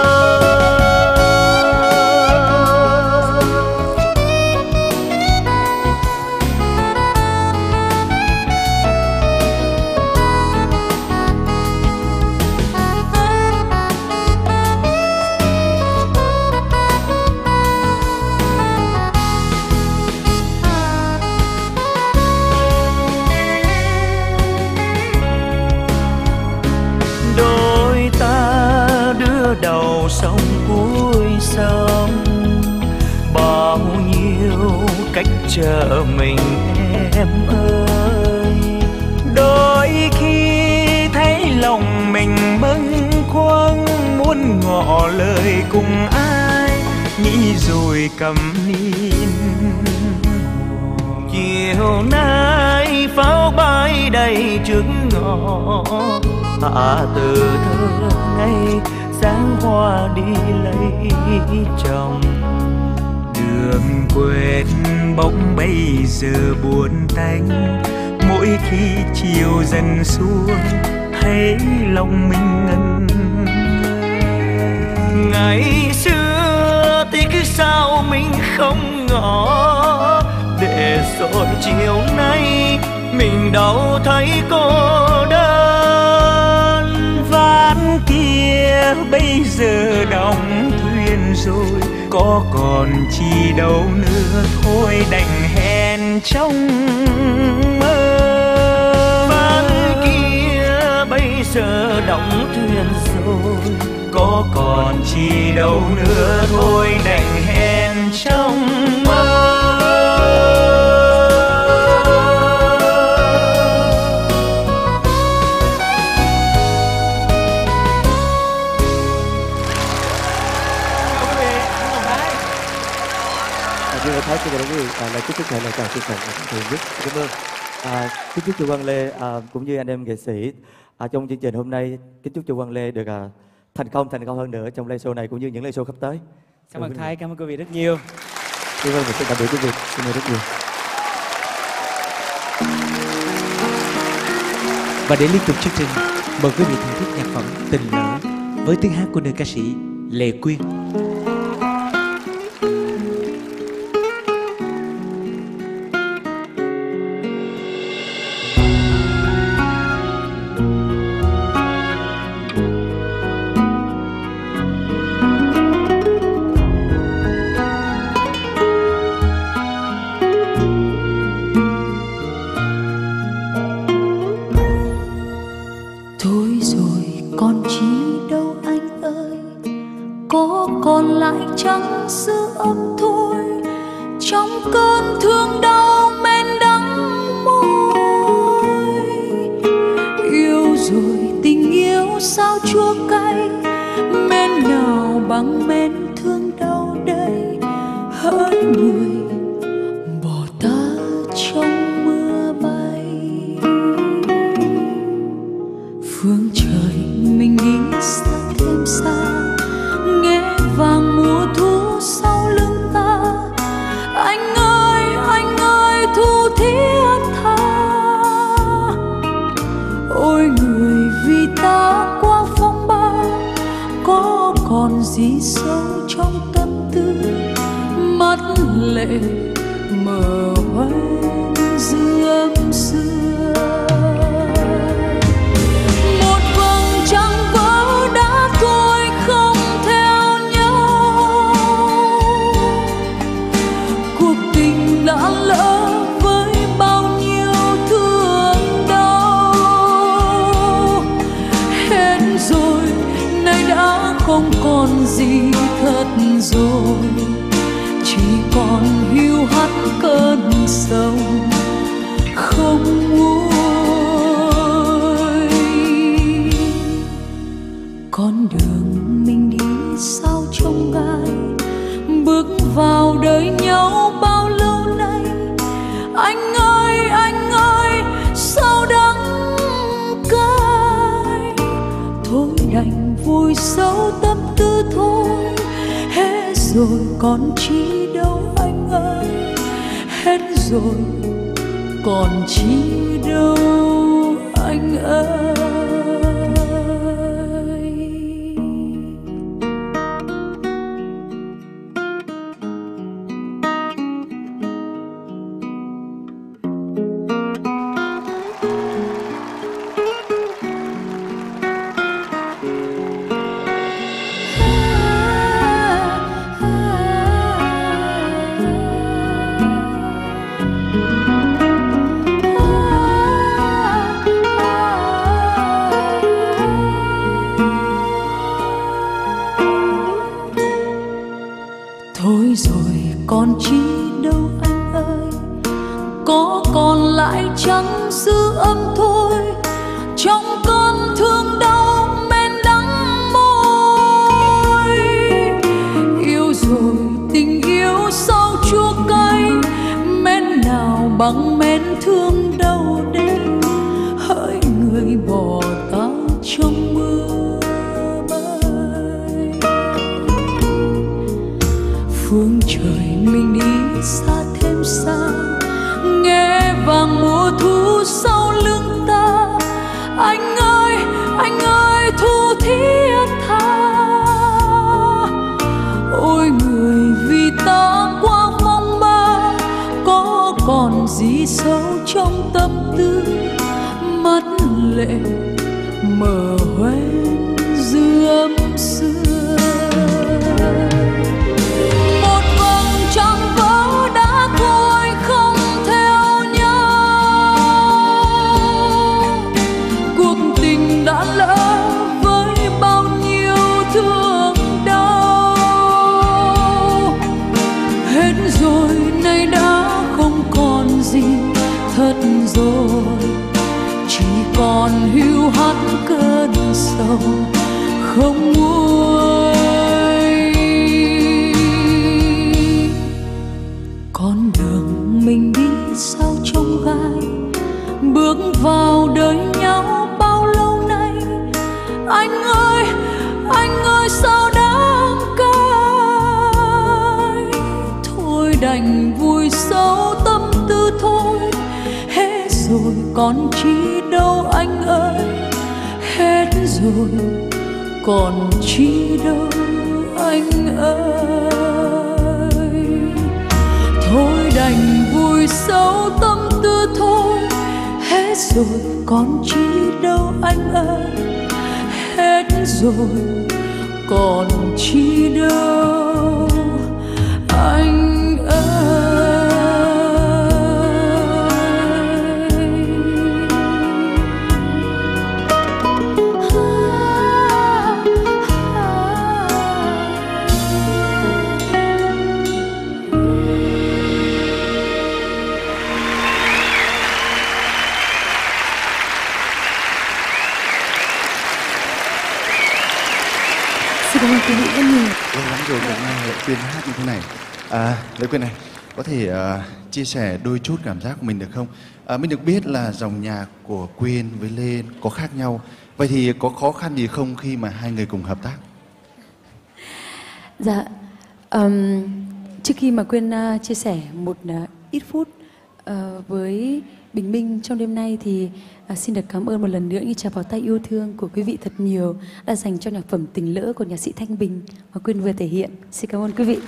Đầu sông cuối sông, bao nhiêu cách chờ mình em ơi. Đôi khi thấy lòng mình bâng khuâng, muốn ngỏ lời cùng ai, nghĩ rồi cầm nín. Chiều nay pháo bay đầy trước ngõ, tạ từ thơ ngây sáng hoa đi lấy chồng. Đường quên bóng bây giờ buồn tanh, mỗi khi chiều dần xuống thấy lòng mình ngẩn. Ngày xưa tiếc sao mình không ngỏ, để rồi chiều nay mình đâu thấy cô đơn. Ván kia bây giờ đóng thuyền rồi, có còn chi đâu nữa, thôi đành hẹn trong mơ. Ván kia bây giờ đóng thuyền rồi, có còn chi đâu nữa, thôi đành hẹn trong mơ. Thưa Thái, xin chào quý vị, à, lời chúc sức khỏe, lời chào sức khỏe thường nhất, cảm ơn. À, kính chúc cho Quang Lê à, cũng như anh em nghệ sĩ à, trong chương trình hôm nay, kính chúc cho Quang Lê được à, thành công, thành công hơn nữa trong live show này cũng như những live show sắp tới. Cảm ơn Thái, cảm ơn quý vị rất nhiều. Cảm ơn và xin tạm biệt quý vị, xin mời rất nhiều. Và để liên tục chương trình, mời quý vị thưởng thức nhạc phẩm Tình Lỡ với tiếng hát của nữ ca sĩ Lệ Quyên. ghi sâu trong tâm tư, mắt lệ mờ hoen dư âm xưa. Một vầng trăng vỡ đã thôi không theo nhau, cuộc tình đã lỡ với bao nhiêu thương đau. Hết rồi nay đã không còn gì thật rồi, chỉ còn hiu hắt cơn sầu không nguôi. Con đường mình đi sao trông gai, bước vào đời nhau bao lâu nay. Anh ơi, anh ơi sao đáng cay. Thôi đành vùi sâu tâm tư thôi, hết rồi còn chi đâu anh ơi. Hết rồi còn chi đâu anh ơi. Thôi đành vùi sâu tâm tư thôi, hết rồi còn chi đâu anh ơi. Hết rồi còn chi đâu anh ơi. Cảm ơn quý vị rất nhiều. Lâu lắm rồi được nghe Lệ Quyên hát như thế này. À, Lệ Quyên này, có thể uh, chia sẻ đôi chút cảm giác của mình được không? À, mình được biết là dòng nhạc của Quyên với Lê có khác nhau. Vậy thì có khó khăn gì không khi mà hai người cùng hợp tác? Dạ, um, trước khi mà Quyên uh, chia sẻ một uh, ít phút uh, với Bình Minh trong đêm nay thì À, xin được cảm ơn một lần nữa những tràng pháo tay yêu thương của quý vị thật nhiều đã dành cho nhạc phẩm Tình Lỡ của nhạc sĩ Thanh Bình mà Quyên vừa thể hiện. Xin cảm ơn quý vị.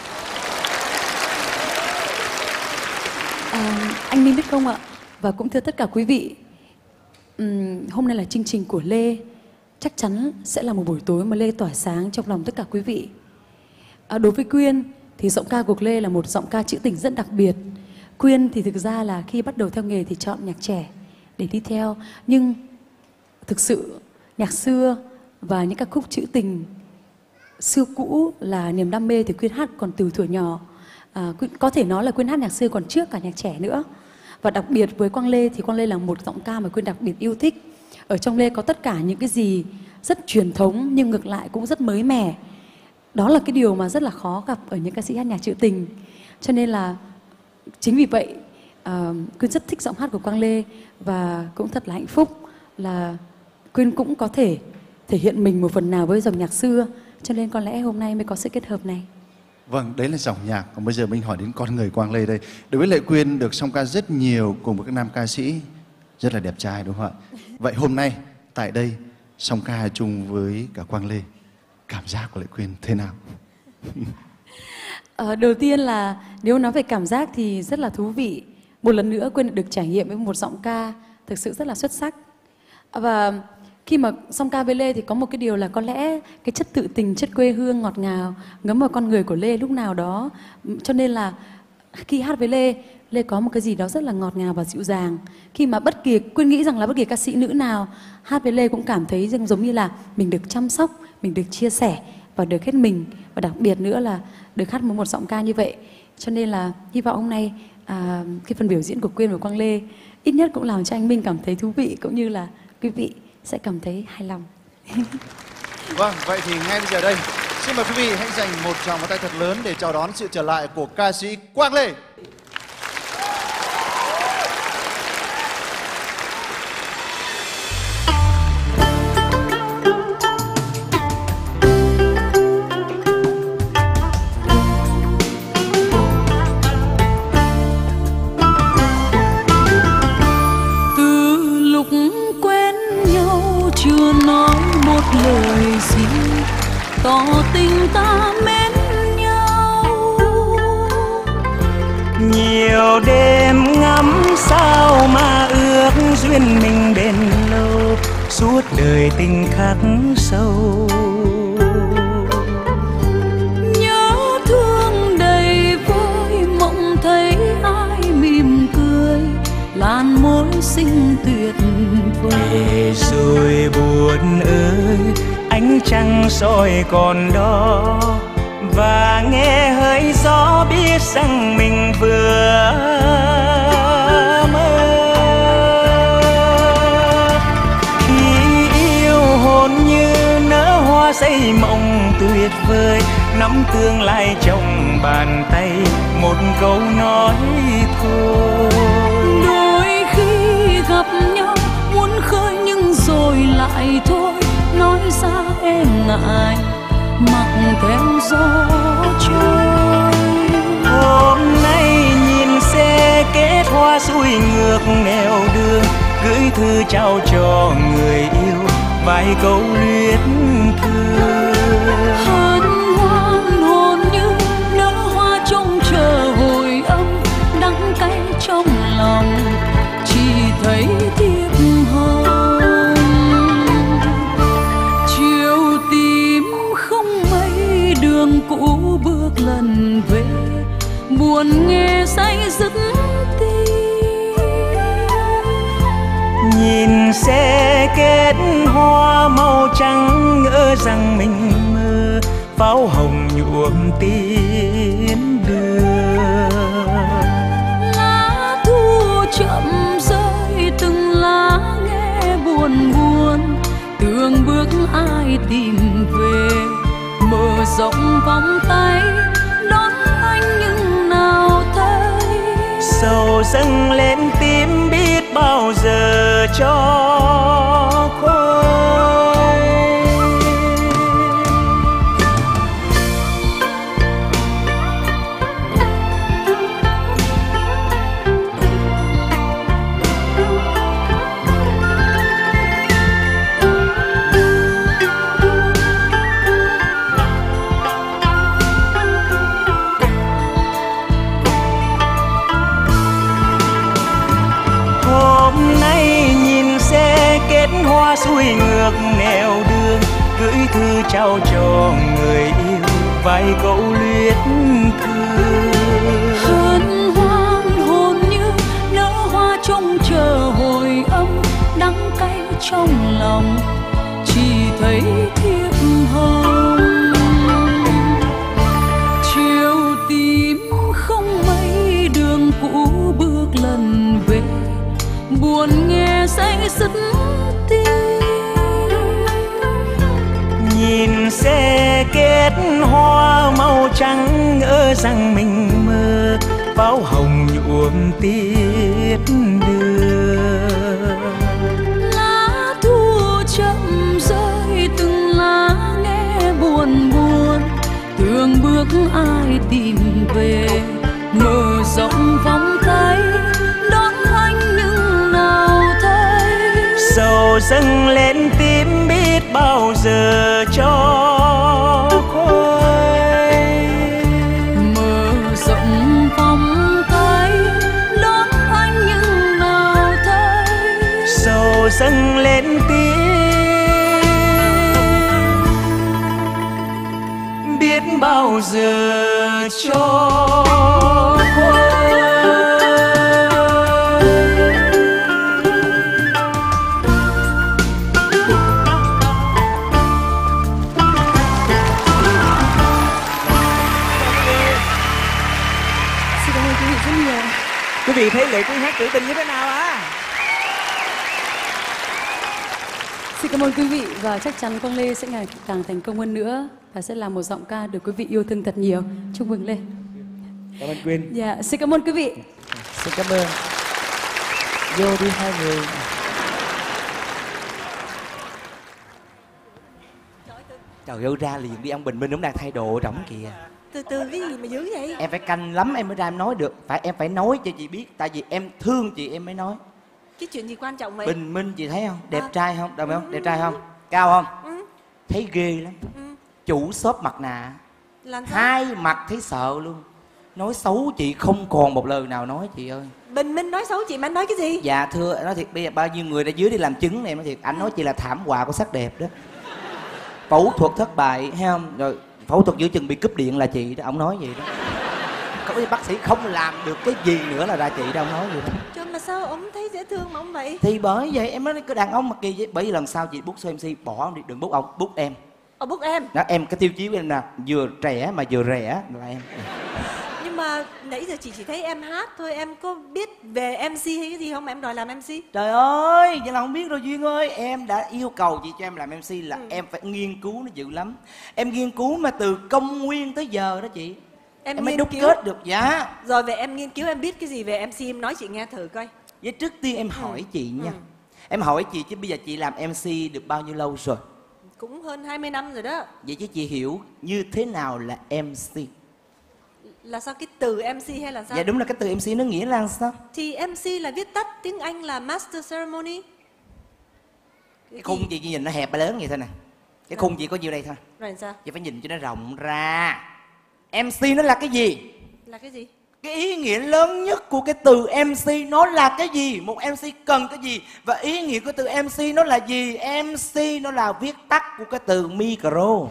À, anh Minh biết không ạ? Và cũng thưa tất cả quý vị, um, hôm nay là chương trình của Lê. Chắc chắn sẽ là một buổi tối mà Lê tỏa sáng trong lòng tất cả quý vị. À, đối với Quyên thì giọng ca của Lê là một giọng ca trữ tình rất đặc biệt. Quyên thì thực ra là khi bắt đầu theo nghề thì chọn nhạc trẻ để đi theo, nhưng thực sự nhạc xưa và những ca khúc trữ tình xưa cũ là niềm đam mê thì Quyên hát còn từ thuở nhỏ. À, có thể nói là Quyên hát nhạc xưa còn trước cả nhạc trẻ nữa. Và đặc biệt với Quang Lê thì Quang Lê là một giọng ca mà Quyên đặc biệt yêu thích. Ở trong Lê có tất cả những cái gì rất truyền thống nhưng ngược lại cũng rất mới mẻ. Đó là cái điều mà rất là khó gặp ở những ca sĩ hát nhạc trữ tình. Cho nên là chính vì vậy Uh, Quyên rất thích giọng hát của Quang Lê và cũng thật là hạnh phúc là Quyên cũng có thể thể hiện mình một phần nào với dòng nhạc xưa, cho nên có lẽ hôm nay mới có sự kết hợp này. Vâng, đấy là dòng nhạc. Còn bây giờ mình hỏi đến con người Quang Lê đây. Đối với Lệ Quyên được song ca rất nhiều cùng với các nam ca sĩ rất là đẹp trai đúng không ạ? Vậy hôm nay tại đây song ca chung với cả Quang Lê, cảm giác của Lệ Quyên thế nào? uh, đầu tiên là nếu nói về cảm giác thì rất là thú vị. Một lần nữa Quyên được trải nghiệm với một giọng ca thực sự rất là xuất sắc. Và khi mà song ca với Lê thì có một cái điều là có lẽ cái chất tự tình, chất quê hương ngọt ngào ngấm vào con người của Lê lúc nào đó. Cho nên là khi hát với Lê, Lê có một cái gì đó rất là ngọt ngào và dịu dàng. Khi mà bất kỳ, Quyên nghĩ rằng là bất kỳ ca sĩ nữ nào hát với Lê cũng cảm thấy giống, giống như là mình được chăm sóc, mình được chia sẻ và được hết mình. Và đặc biệt nữa là được hát với một giọng ca như vậy. Cho nên là hy vọng hôm nay À, cái phần biểu diễn của Quyên và Quang Lê ít nhất cũng làm cho anh Minh cảm thấy thú vị, cũng như là quý vị sẽ cảm thấy hài lòng. Vâng, vậy thì ngay bây giờ đây xin mời quý vị hãy dành một tràng pháo tay thật lớn để chào đón sự trở lại của ca sĩ Quang Lê. Lời gì tỏ tình ta mến nhau, nhiều đêm ngắm sao mà ước duyên mình bền lâu, suốt đời tình khắc sâu. Nhớ thương đầy vơi, mộng thấy ai mỉm cười, làn môi xinh tuyệt vời. Rồi buồn ơi, ánh trăng soi còn đó, và nghe hơi gió biết rằng mình vừa mơ. Khi yêu hồn như nở hoa xây mộng tuyệt vời, nắm tương lai trong bàn tay, một câu nói thôi. Đôi khi gặp nhau muốn khơi nhưng rồi lại thôi, nói ra e ngại mặc theo gió trôi. Hôm nay nhìn xe kết hoa xuôi ngược nẻo đường, gửi thư trao cho người yêu vài câu luyến thương. Hân hoan hồn như nở hoa trông chờ hồi âm, đắng cay trong lòng chỉ thấy thiệp hồng. Chiều tím không mây, đường cũ bước lần về, buồn nghe say dứt tim. Nhìn xe kết hoa màu trắng, ngỡ rằng mình mơ, pháo hồng nhuộm tiến đường. Lá thu chậm rơi, từng lá nghe buồn buồn, tưởng bước ai tìm về, mở rộng vòng tay đón anh nhưng nào thấy. Sầu dâng lên tim biết bao giờ cho khôi. Hoa xuôi ngược nẻo đường, gửi thư trao cho người yêu vài câu luyến thương. Hân hoan hồn như nở hoa trông chờ hồi âm, đắng cay trong lòng chỉ thấy thiệp hồng. Chiều tím không mây, đường cũ bước lần về, buồn nghe say dứt. Nhìn xe kết hoa màu trắng, ngỡ rằng mình mơ, pháo hồng nhuộm tiết đường. Lá thu chậm rơi, từng lá nghe buồn buồn, tưởng bước ai tìm về, mở rộng vòng tay đón anh nhưng nào thấy. Sầu dâng lên tim biết bao giờ cho khôi. Mở rộng vòng tay đón anh nhưng nào thấy. Sầu dâng lên tim biết bao giờ cho khôi. Quý vị thấy Lệ Quyên hát trữ tình như thế nào ạ? Xin cảm ơn quý vị và chắc chắn Quang Lê sẽ ngày càng thành công hơn nữa và sẽ là một giọng ca được quý vị yêu thương thật nhiều. Chúc mừng Lê. Cảm ơn Quyên. Dạ, xin cảm ơn quý vị. Xin cảm ơn. Vô đi hai người. Trời ơi, ra liền đi, ông Bình Minh cũng đang thay đồ trỏng kìa. Từ từ cái gì mà dữ vậy? Em phải canh lắm em mới ra em nói được. Phải em phải nói cho chị biết, tại vì em thương chị em mới nói. Cái chuyện gì quan trọng vậy? Bình Minh chị thấy không? Đẹp À. trai không? Đâu không? Đẹp trai không? Cao không? Ừ. Thấy ghê lắm. Ừ. Chủ shop mặt nạ Làm sao? hai mặt thấy sợ luôn. Nói xấu chị không còn một lời nào nói chị ơi. Bình Minh nói xấu chị mà anh nói cái gì? Dạ thưa, nói thiệt bây giờ bao nhiêu người ở dưới đi làm chứng này, nói thiệt anh nói chị là thảm họa của sắc đẹp đó. Phẫu thuật thất bại thấy không, rồi phẫu thuật giữa chừng bị cúp điện là chị đó, ông nói vậy đó. Có bác sĩ không làm được cái gì nữa là ra chị đó, ông nói vậy đó. Chứ mà sao ông thấy dễ thương mà ông vậy? Thì bởi vậy em nói cái đàn ông mà kỳ vậy. Bởi vì lần sau chị bút số em xê bỏ ông đi, đừng bút ông, bút em. Ờ bút em. Đó em, cái tiêu chí của em là vừa trẻ mà vừa rẻ là em. Nhưng mà nãy giờ chị chỉ thấy em hát thôi, em có biết về em xê hay cái gì không mà em đòi làm em xê? Trời ơi, vậy là không biết rồi Duyên ơi. Em đã yêu cầu chị cho em làm em xê là ừ. em phải nghiên cứu nó dữ lắm. Em nghiên cứu mà từ công nguyên tới giờ đó chị. Em, em mới nghiên đúc cứu kết được. Dạ. Rồi về em nghiên cứu em biết cái gì về em xê, em nói chị nghe thử coi. Vậy trước tiên em hỏi ừ. chị nha. Ừ. Em hỏi chị chứ bây giờ chị làm em xê được bao nhiêu lâu rồi? Cũng hơn hai mươi năm rồi đó. Vậy chứ chị hiểu như thế nào là em xê? Là sao, cái từ em xê hay là sao? Dạ đúng là cái từ em xê nó nghĩa là sao? Thì em xê là viết tắt tiếng Anh là Master Ceremony. Cái khung chị chỉ nhìn nó hẹp và lớn vậy thôi nè. Cái khung chị có nhiêu đây thôi. Rồi sao? Chị phải nhìn cho nó rộng ra. em xê nó là cái gì? Là cái gì? Cái ý nghĩa lớn nhất của cái từ em xê nó là cái gì? Một em xê cần cái gì? Và ý nghĩa của từ em xê nó là gì? em xê nó là viết tắt của cái từ micro.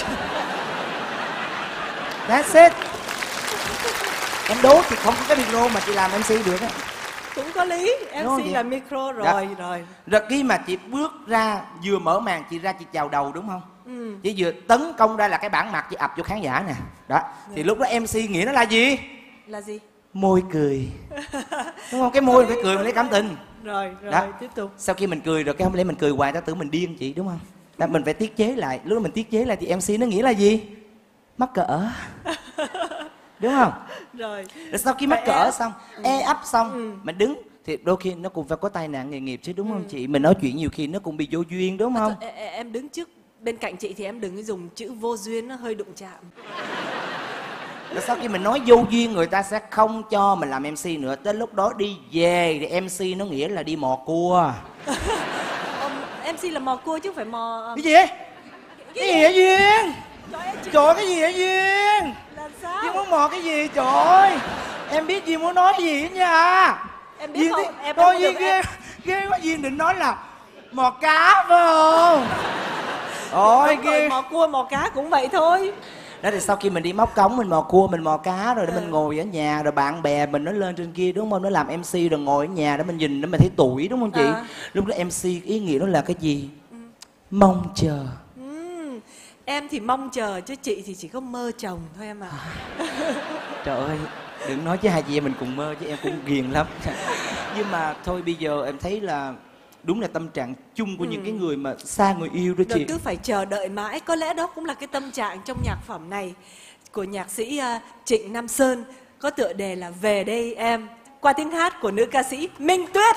That's it. Em đố thì không có cái micro mà chị làm em xê được á. Cũng có lý, em xê là micro rồi. Dạ. Rồi Rồi khi mà chị bước ra, vừa mở màn chị ra chị chào đầu đúng không? Ừ. Chị vừa tấn công ra là cái bản mặt chị ập vô khán giả nè. Đó, dạ. Thì lúc đó em xê nghĩa nó là gì? Là gì? Môi cười. Đúng không? Cái môi phải cười mà lấy cảm tình. Rồi, rồi, đó. Tiếp tục. Sau khi mình cười rồi cái không lẽ mình cười hoài ta tưởng mình điên chị đúng không? Đó, mình phải tiết chế lại. Lúc đó mình tiết chế lại thì em xê nó nghĩa là gì? Mắc cỡ. Đúng không? Rồi. Rồi sau khi mắc cỡ xong, ừ. e ấp xong, ừ. mình đứng thì đôi khi nó cũng phải có tai nạn nghề nghiệp chứ đúng ừ. không chị? Mình nói chuyện nhiều khi nó cũng bị vô duyên đúng không? À, em đứng trước bên cạnh chị thì em đừng có dùng chữ vô duyên, nó hơi đụng chạm. Rồi sau khi mình nói vô duyên người ta sẽ không cho mình làm em xê nữa. Tới lúc đó đi về thì em xê nó nghĩa là đi mò cua. em xê là mò cua chứ không phải mò... Cái gì? Cái, cái gì hả Duyên? Trời ơi, cái gì hả Duyên? Làm sao? Duyên muốn mò cái gì? Trời ơi, em biết Duyên muốn nói gì hết nha. Em biết Duyên không? Thì... Em Thôi Duyên ghê, em... ghê quá. Duyên định nói là mò cá phải không? Ôi ghê. Mò cua mò cá cũng vậy thôi. Đó thì sau khi mình đi móc cống, mình mò cua, mình mò cá rồi để ừ. mình ngồi ở nhà, rồi bạn bè mình nó lên trên kia đúng không? Nó làm em xê rồi ngồi ở nhà để mình nhìn để mình thấy tuổi đúng không chị? À. Lúc đó em xê ý nghĩa nó là cái gì? Ừ. Mong chờ. Ừ. Em thì mong chờ chứ chị thì chỉ có mơ chồng thôi em ạ. À. Trời ơi, đừng nói chứ hai chị em mình cùng mơ chứ em cũng ghiền lắm. Nhưng mà thôi bây giờ em thấy là đúng là tâm trạng chung của ừ. những cái người mà xa người yêu đó chị. Rồi cứ phải chờ đợi mãi. Có lẽ đó cũng là cái tâm trạng trong nhạc phẩm này của nhạc sĩ uh, Trịnh Nam Sơn, có tựa đề là Về Đây Em, qua tiếng hát của nữ ca sĩ Minh Tuyết.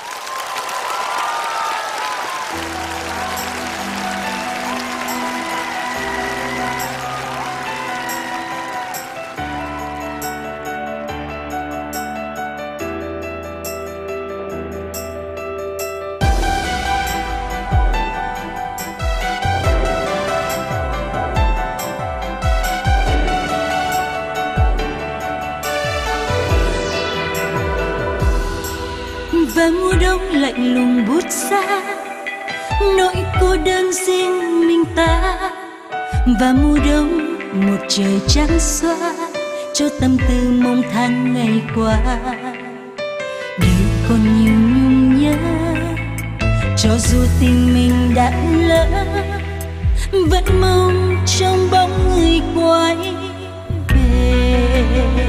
Và mùa đông lạnh lùng buốt xa, nỗi cô đơn riêng mình ta. Và mùa đông một trời trắng xóa, cho tâm tư mong than ngày qua. Đều còn nhiều nhung nhớ, cho dù tình mình đã lỡ, vẫn mong trong bóng người quay về.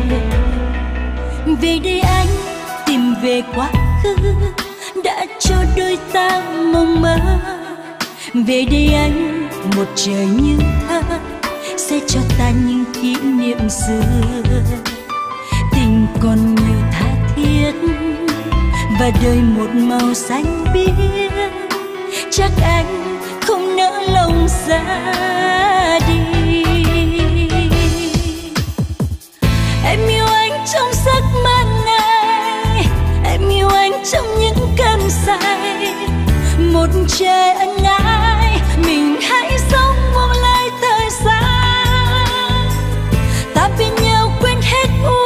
Về đây anh tìm về quá khứ đã cho đôi ta mong mơ. Về đây anh một trời như thơ sẽ cho ta những kỷ niệm xưa. Tình còn nhiều tha thiết và đời một màu xanh biếc, chắc anh không nỡ lòng ra đi. Em yêu anh trong giấc mơ này, em yêu anh trong những cơn say. Một trời ân ái, mình hãy sống buông lơi thời gian. Ta bên nhau quên hết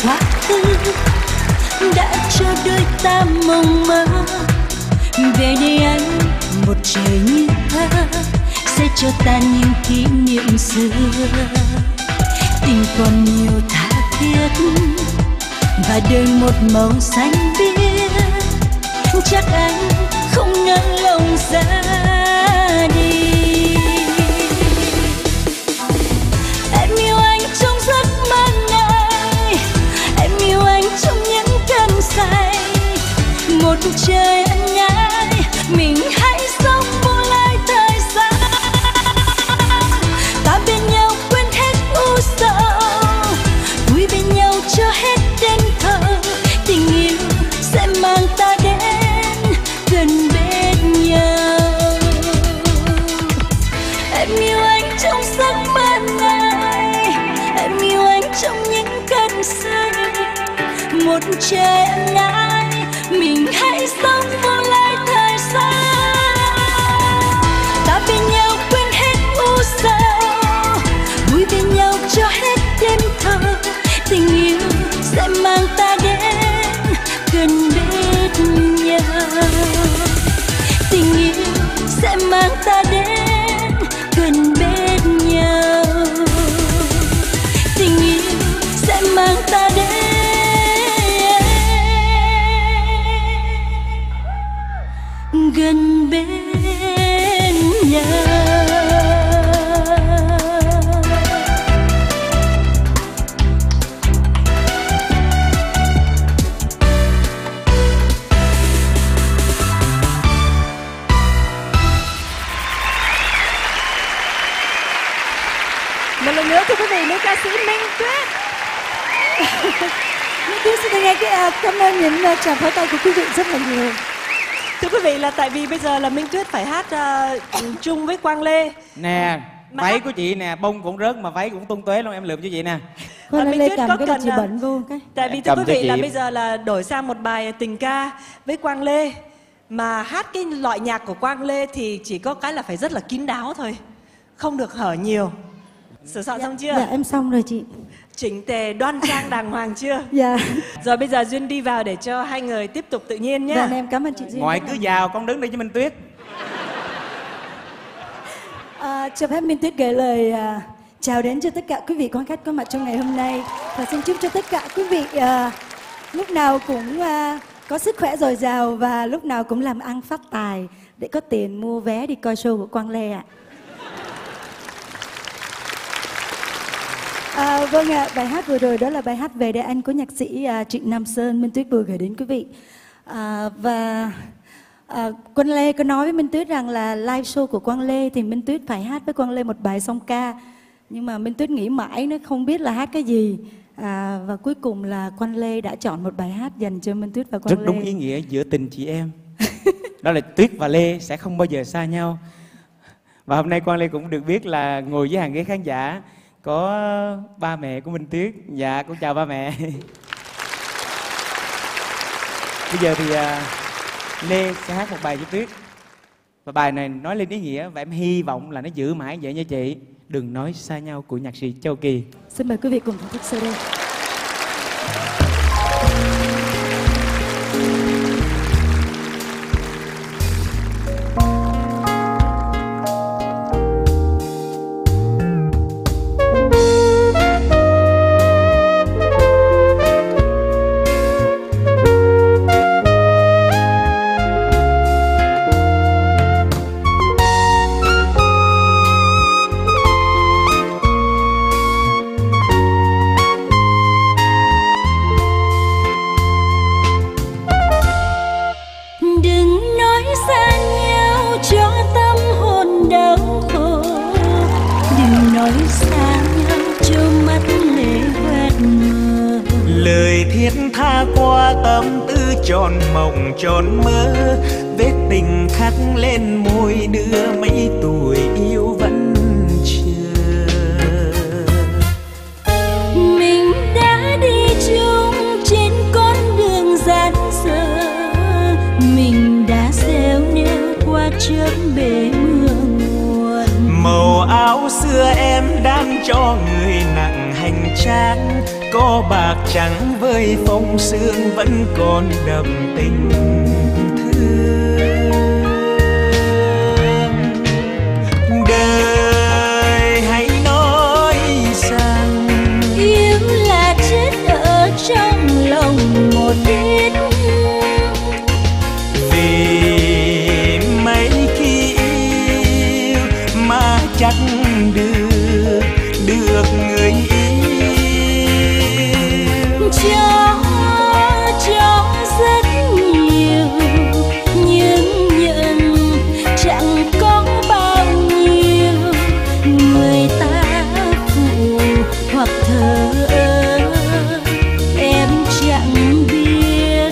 quá khứ đã cho đôi ta mộng mơ. Về đây anh một trời như thơ sẽ cho ta những kỷ niệm xưa. Tình còn nhiều tha thiết và đời một màu xanh biếc, chắc anh không nỡ lòng ra đi. Em yêu anh trong giấc mơ này, em yêu anh trong những cơn say. Một trời ân ái, mình hãy sống vô lại thời gian. Ta bên nhau quên hết u sầu, vui bên nhau cho hết đêm thơ. Tình yêu sẽ mang ta đến gần bên nhau. Em yêu anh trong giấc mơ này, em yêu anh trong những cơn say. Một trời ân ái, mình hãy sống vô lại thời gian. Ta bên nhau quên hết u sầu, vui bên nhau cho hết đêm thơ. Tình yêu sẽ mang ta đến gần bên nhau. Tình yêu sẽ mang ta đến gần bên nhau. Tình yêu sẽ mang ta đến gần bên nhau. Một lần nữa thưa quý vị, nữ ca sĩ Minh Tuyết. Minh Tuyết xin nghe cái cảm ơn những tràng pháo tay của quý vị rất là nhiều. Thưa quý vị, là tại vì bây giờ là Minh Tuyết phải hát uh, chung với Quang Lê. Nè, Mà váy hát- của chị nè, bông cũng rớt mà váy cũng tung tóe luôn, em lượm cho chị nè. Thôi À, Lê Minh Lê Tuyết cầm có cái là cần, chị à, bận vô cái. Tại vì thưa Cầm quý cho vị chị. là bây giờ là đổi sang một bài tình ca với Quang Lê. Mà hát cái loại nhạc của Quang Lê thì chỉ có cái là phải rất là kín đáo thôi, không được hở nhiều. Sửa soạn xong chưa? Dạ em xong rồi chị. Chỉnh tề đoan trang đàng hoàng chưa? Dạ. Rồi bây giờ Duyên đi vào để cho hai người tiếp tục tự nhiên nhé. Vâng, em cảm ơn chị Duyên. Ngoại cứ vào, con đứng đây với Minh Tuyết. À, cho phép Minh Tuyết gửi lời à, chào đến cho tất cả quý vị quan khách có mặt trong ngày hôm nay. Và xin chúc cho tất cả quý vị à, lúc nào cũng à, có sức khỏe dồi dào và lúc nào cũng làm ăn phát tài để có tiền mua vé đi coi show của Quang Lê ạ. À, vâng ạ, bài hát vừa rồi đó là bài hát Về Đây Anh của nhạc sĩ à, Trịnh Nam Sơn. Minh Tuyết vừa gửi đến quý vị. À, và à, Quang Lê có nói với Minh Tuyết rằng là live show của Quang Lê thì Minh Tuyết phải hát với Quang Lê một bài song ca. Nhưng mà Minh Tuyết nghĩ mãi nó không biết là hát cái gì. À, và cuối cùng là Quang Lê đã chọn một bài hát dành cho Minh Tuyết và Quang Rất Lê. đúng ý nghĩa giữa tình chị em. Đó là Tuyết và Lê sẽ không bao giờ xa nhau. Và hôm nay Quang Lê cũng được biết là ngồi với hàng ghế khán giả có ba mẹ của Minh Tuyết. Dạ, con chào ba mẹ. Bây giờ thì uh, Lê sẽ hát một bài với Tuyết. Và bài này nói lên ý nghĩa và em hy vọng là nó giữ mãi vậy nha chị. Đừng nói xa nhau của nhạc sĩ Châu Kỳ. Xin mời quý vị cùng thưởng thức sau đây. Đừng nói xa nhau cho tâm hồn đau khổ, đừng nói xa nhau cho mắt lệ quét mờ. Lời thiết tha qua tâm tư tròn mộng tròn mơ, vết tình khắc lên môi đưa mấy tuổi yêu vẫn chờ. Mình đã đi chung trên con đường gian dở, mình đã gieo nêu qua chớp bể mưa nguồn. Màu áo xưa em đang cho người nặng hành trang, có bạc trắng với phong sương vẫn còn đậm tình thương. Đời hãy nói rằng yêu là chết ở trong lòng một ít, vì mấy khi yêu mà chắc được được người yêu. Cho cho rất nhiều nhưng nhận chẳng có bao nhiêu, người ta phụ hoặc thờ ơ em chẳng biết.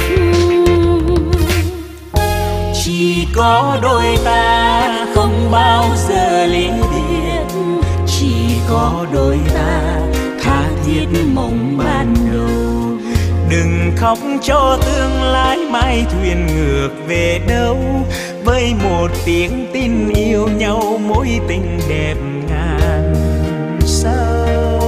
Chỉ có đôi ta không bao giờ ly biệt, chỉ có đôi ta tha thiết mộng ban đầu. Đừng khóc cho tương lai mai thuyền ngược về đâu, với một tiếng tin yêu nhau mối tình đẹp ngàn sao.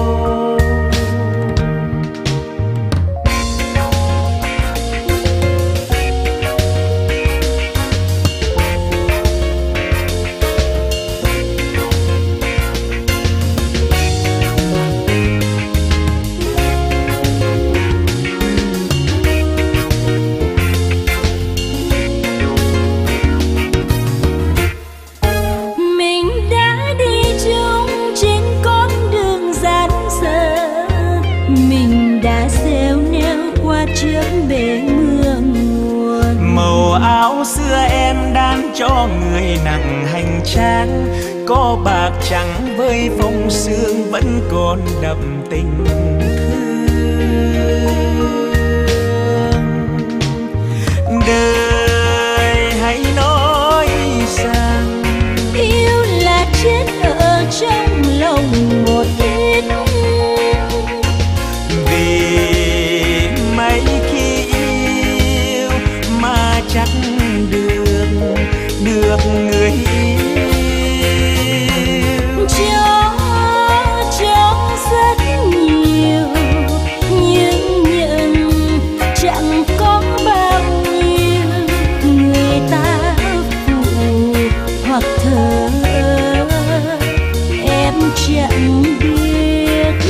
Màu áo xưa em đan cho người nặng hành trang, có bạc trắng với phong sương vẫn còn đậm tình thương. Đời hãy nói rằng yêu là chết ở trong lòng một ít, vì mấy khi yêu mà chắc được được người yêu. Cho cho rất nhiều nhưng nhận chẳng có bao nhiêu, người ta phụ hoặc thờ ơ em chẳng biết.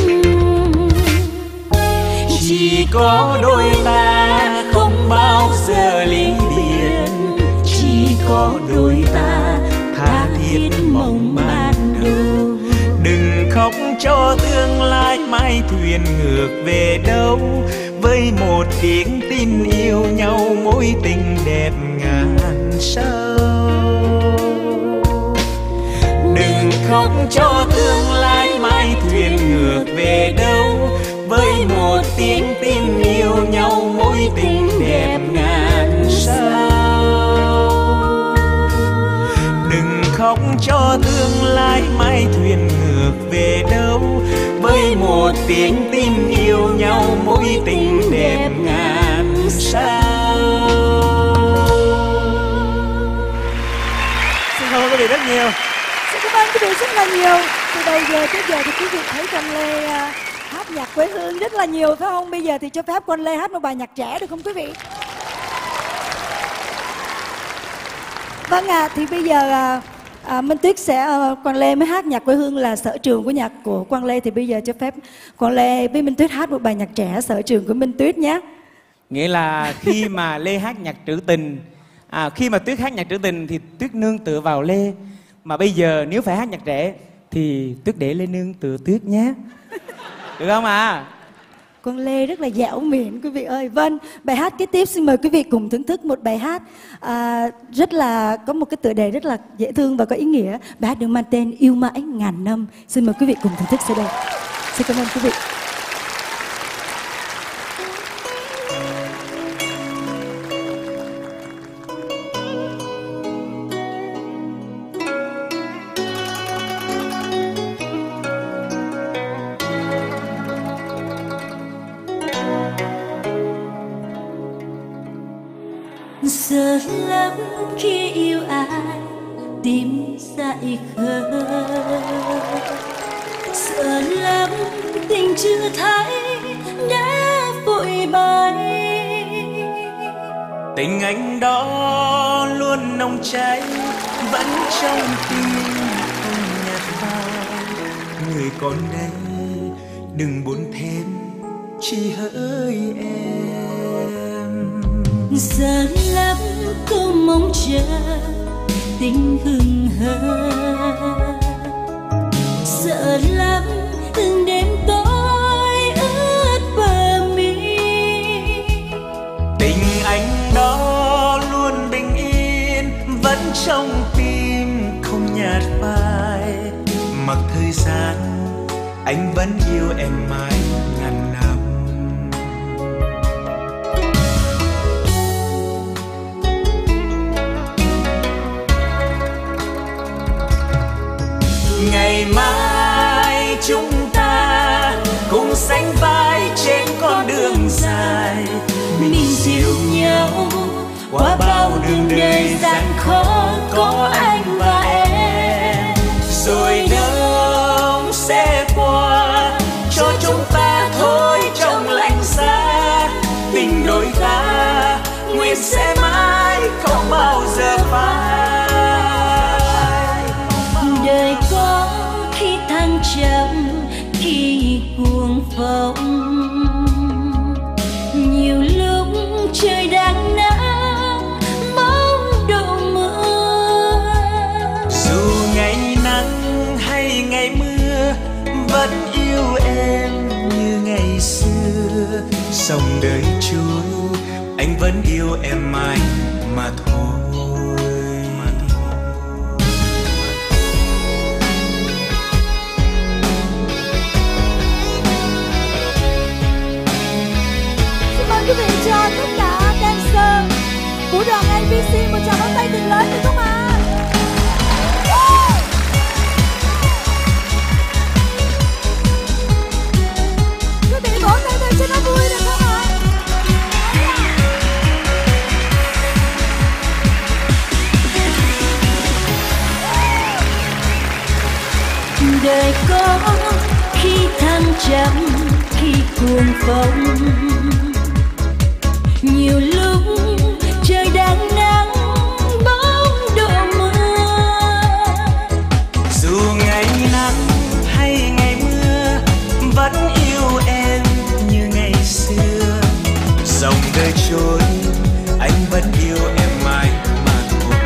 Chỉ có đôi ta không bao giờ ly biệt, chỉ có đôi ta tha thiết mộng ban đầu. Đừng khóc cho tương lai mai thuyền ngược về đâu, với một tiếng tin yêu nhau mối tình đẹp ngàn sao. Đừng khóc cho tương lai mai thuyền ngược về đâu, với một tiếng tin yêu nhau mối tình đẹp ngàn sao. Đừng khóc cho tương lai mai thuyền ngược về đâu, với một tiếng tin yêu nhau mối tình đẹp ngàn sao. Xin cảm ơn quý vị rất nhiều. Xin cảm ơn quý vị rất là nhiều. Từ đầu giờ tới giờ thì quý vị thấy Quang Lê uh, hát nhạc quê hương rất là nhiều phải không? Bây giờ thì cho phép Quang Lê hát một bài nhạc trẻ được không quý vị? Vâng ạ, à, thì bây giờ à, à, Minh Tuyết sẽ à, Quang Lê mới hát nhạc quê hương là sở trường của nhạc của Quang Lê, thì bây giờ cho phép Quang Lê với Minh Tuyết hát một bài nhạc trẻ sở trường của Minh Tuyết nhé. Nghĩa là khi mà Lê hát nhạc trữ tình, à, khi mà Tuyết hát nhạc trữ tình thì Tuyết nương tựa vào Lê, mà bây giờ nếu phải hát nhạc trẻ thì Tuyết để Lê nương tựa Tuyết nhé, được không ạ? À? Quang Lê rất là dẻo miệng quý vị ơi. Vâng, bài hát kế tiếp xin mời quý vị cùng thưởng thức một bài hát à, rất là có một cái tựa đề rất là dễ thương và có ý nghĩa. Bài hát được mang tên Yêu Mãi Ngàn Năm. Xin mời quý vị cùng thưởng thức sau đây. Xin cảm ơn quý vị. Sợ lắm khi yêu ai tim dại khờ, sợ lắm tình chưa thấy đã vội bay. Tình anh đó luôn nồng cháy, vẫn trong tim không nhạt phai. Người còn đây đừng buồn thêm, chỉ hỡi em. Giờ lắm cô mong chờ tình hừng hờ, sợ lắm từng đêm tối ướt bờ mi. Tình anh đó luôn bình yên, vẫn trong tim không nhạt phai. Mặc thời gian anh vẫn yêu em mãi ngàn năm. Ngày mai chúng ta cùng sánh vai trên con đường dài, mình dìu nhau qua bao đường đời gian khó, có anh và em. Rồi đông sẽ qua, cho chúng ta thôi trong lạnh giá. Tình đôi ta nguyện sẽ mãi không bao giờ phai. Đời có khi thăng trầm, khi cuồng phong. Nhiều lúc trời đang nắng bóng độ mưa. Dù ngày nắng hay ngày mưa, vẫn yêu em như ngày xưa. Dòng đời trôi, anh vẫn yêu em mãi mà thôi. Quý vị cho tất cả dancer của đoàn a bê xê một tràng pháo tay thật lớn được không ạ? Quý vị vỗ tay lên cho nó vui được không ạ? Đời có khi thăng trầm, khi cuồng phong. Nhiều lúc trời đang nắng bóng độ mưa. Dù ngày nắng hay ngày mưa, vẫn yêu em như ngày xưa. Dòng đời trôi, anh vẫn yêu em mãi mà thôi.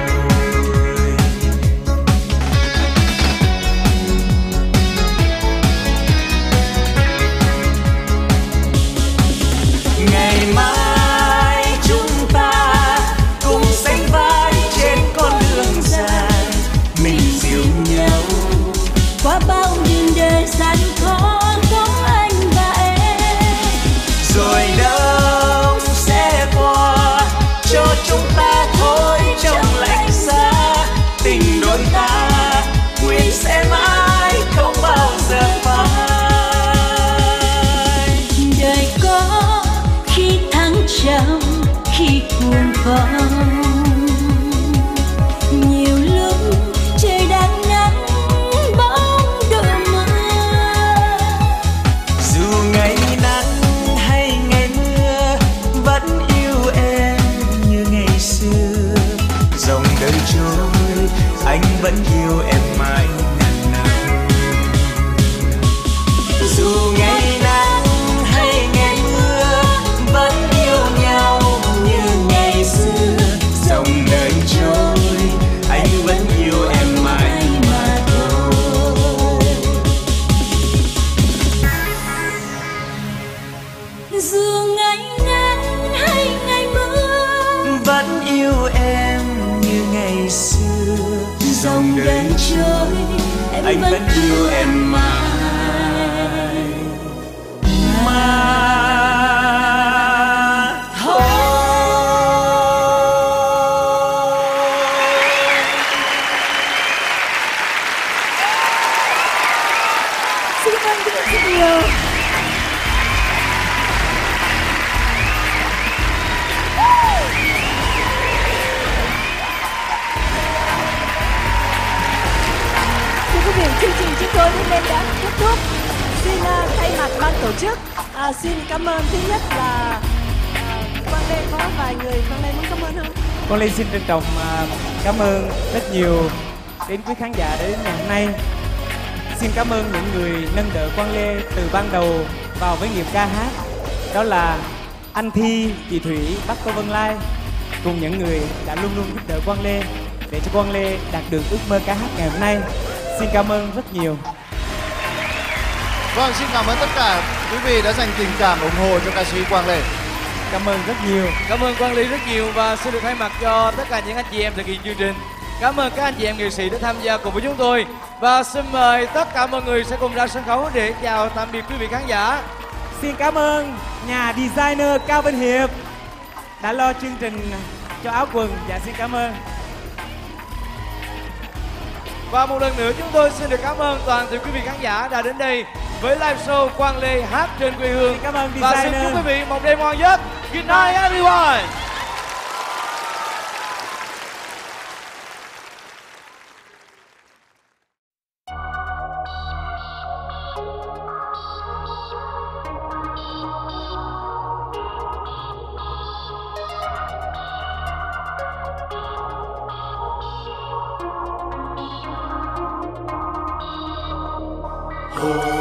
Ngày mai chúng ta cùng sánh vai trên con đường dài, mình dìu nhau qua bao đường đời gian khó, có anh và em. rồi đông sẽ qua, cho chúng ta thôi trong lạnh giá. Tình đôi ta nguyện sẽ mãi không bao giờ phai. Đời có khi thăng trầm, khi cuồng phong. Nhiều lúc trời đang nắng bóng độ mưa. Dù ngày nắng hay ngày mưa, vẫn yêu em như ngày xưa. Dòng đời trôi, anh vẫn yêu em mãi ngàn năm. Dù ngày nắng hay ngày mưa, vẫn yêu nhau như ngày xưa. Dòng đời trôi, anh vẫn yêu em mãi mà thôi. Dù ngày nắng hay ngày mưa, vẫn yêu em như ngày xưa. Dòng đời trôi, anh vẫn yêu em mãi mà thôi. Xin cảm ơn quý vị rất nhiều. Thưa quý vị, chương trình chúng tôi đến đây đã kết thúc. xin uh, thay mặt ban tổ chức uh, xin cảm ơn. Thứ nhất là uh, Quang Lê có vài người Quang Lê muốn cảm ơn không? Quang Lê xin trân trọng uh, cảm ơn rất nhiều đến quý khán giả đã đến ngày hôm nay. Xin cảm ơn những người nâng đỡ Quang Lê từ ban đầu vào với nghiệp ca hát. Đó là anh Thi, chị Thủy, bác Tô Vân Lai cùng những người đã luôn luôn giúp đỡ Quang Lê để cho Quang Lê đạt được ước mơ ca hát ngày hôm nay. Xin cảm ơn rất nhiều. Vâng, xin cảm ơn tất cả quý vị đã dành tình cảm ủng hộ cho ca sĩ Quang Lê. Cảm ơn rất nhiều. Cảm ơn Quang Lê rất nhiều và xin được thay mặt cho tất cả những anh chị em thực hiện chương trình. Cảm ơn các anh chị em nghệ sĩ đã tham gia cùng với chúng tôi. Và xin mời tất cả mọi người sẽ cùng ra sân khấu để chào tạm biệt quý vị khán giả. Xin cảm ơn nhà designer Cao Văn Hiệp đã lo chương trình cho áo quần. Dạ xin cảm ơn. Và một lần nữa chúng tôi xin được cảm ơn toàn thể quý vị khán giả đã đến đây với live show Quang Lê hát trên quê hương. Xin cảm ơn và xin chúc quý vị một đêm ngon giấc. Good night everyone. Oh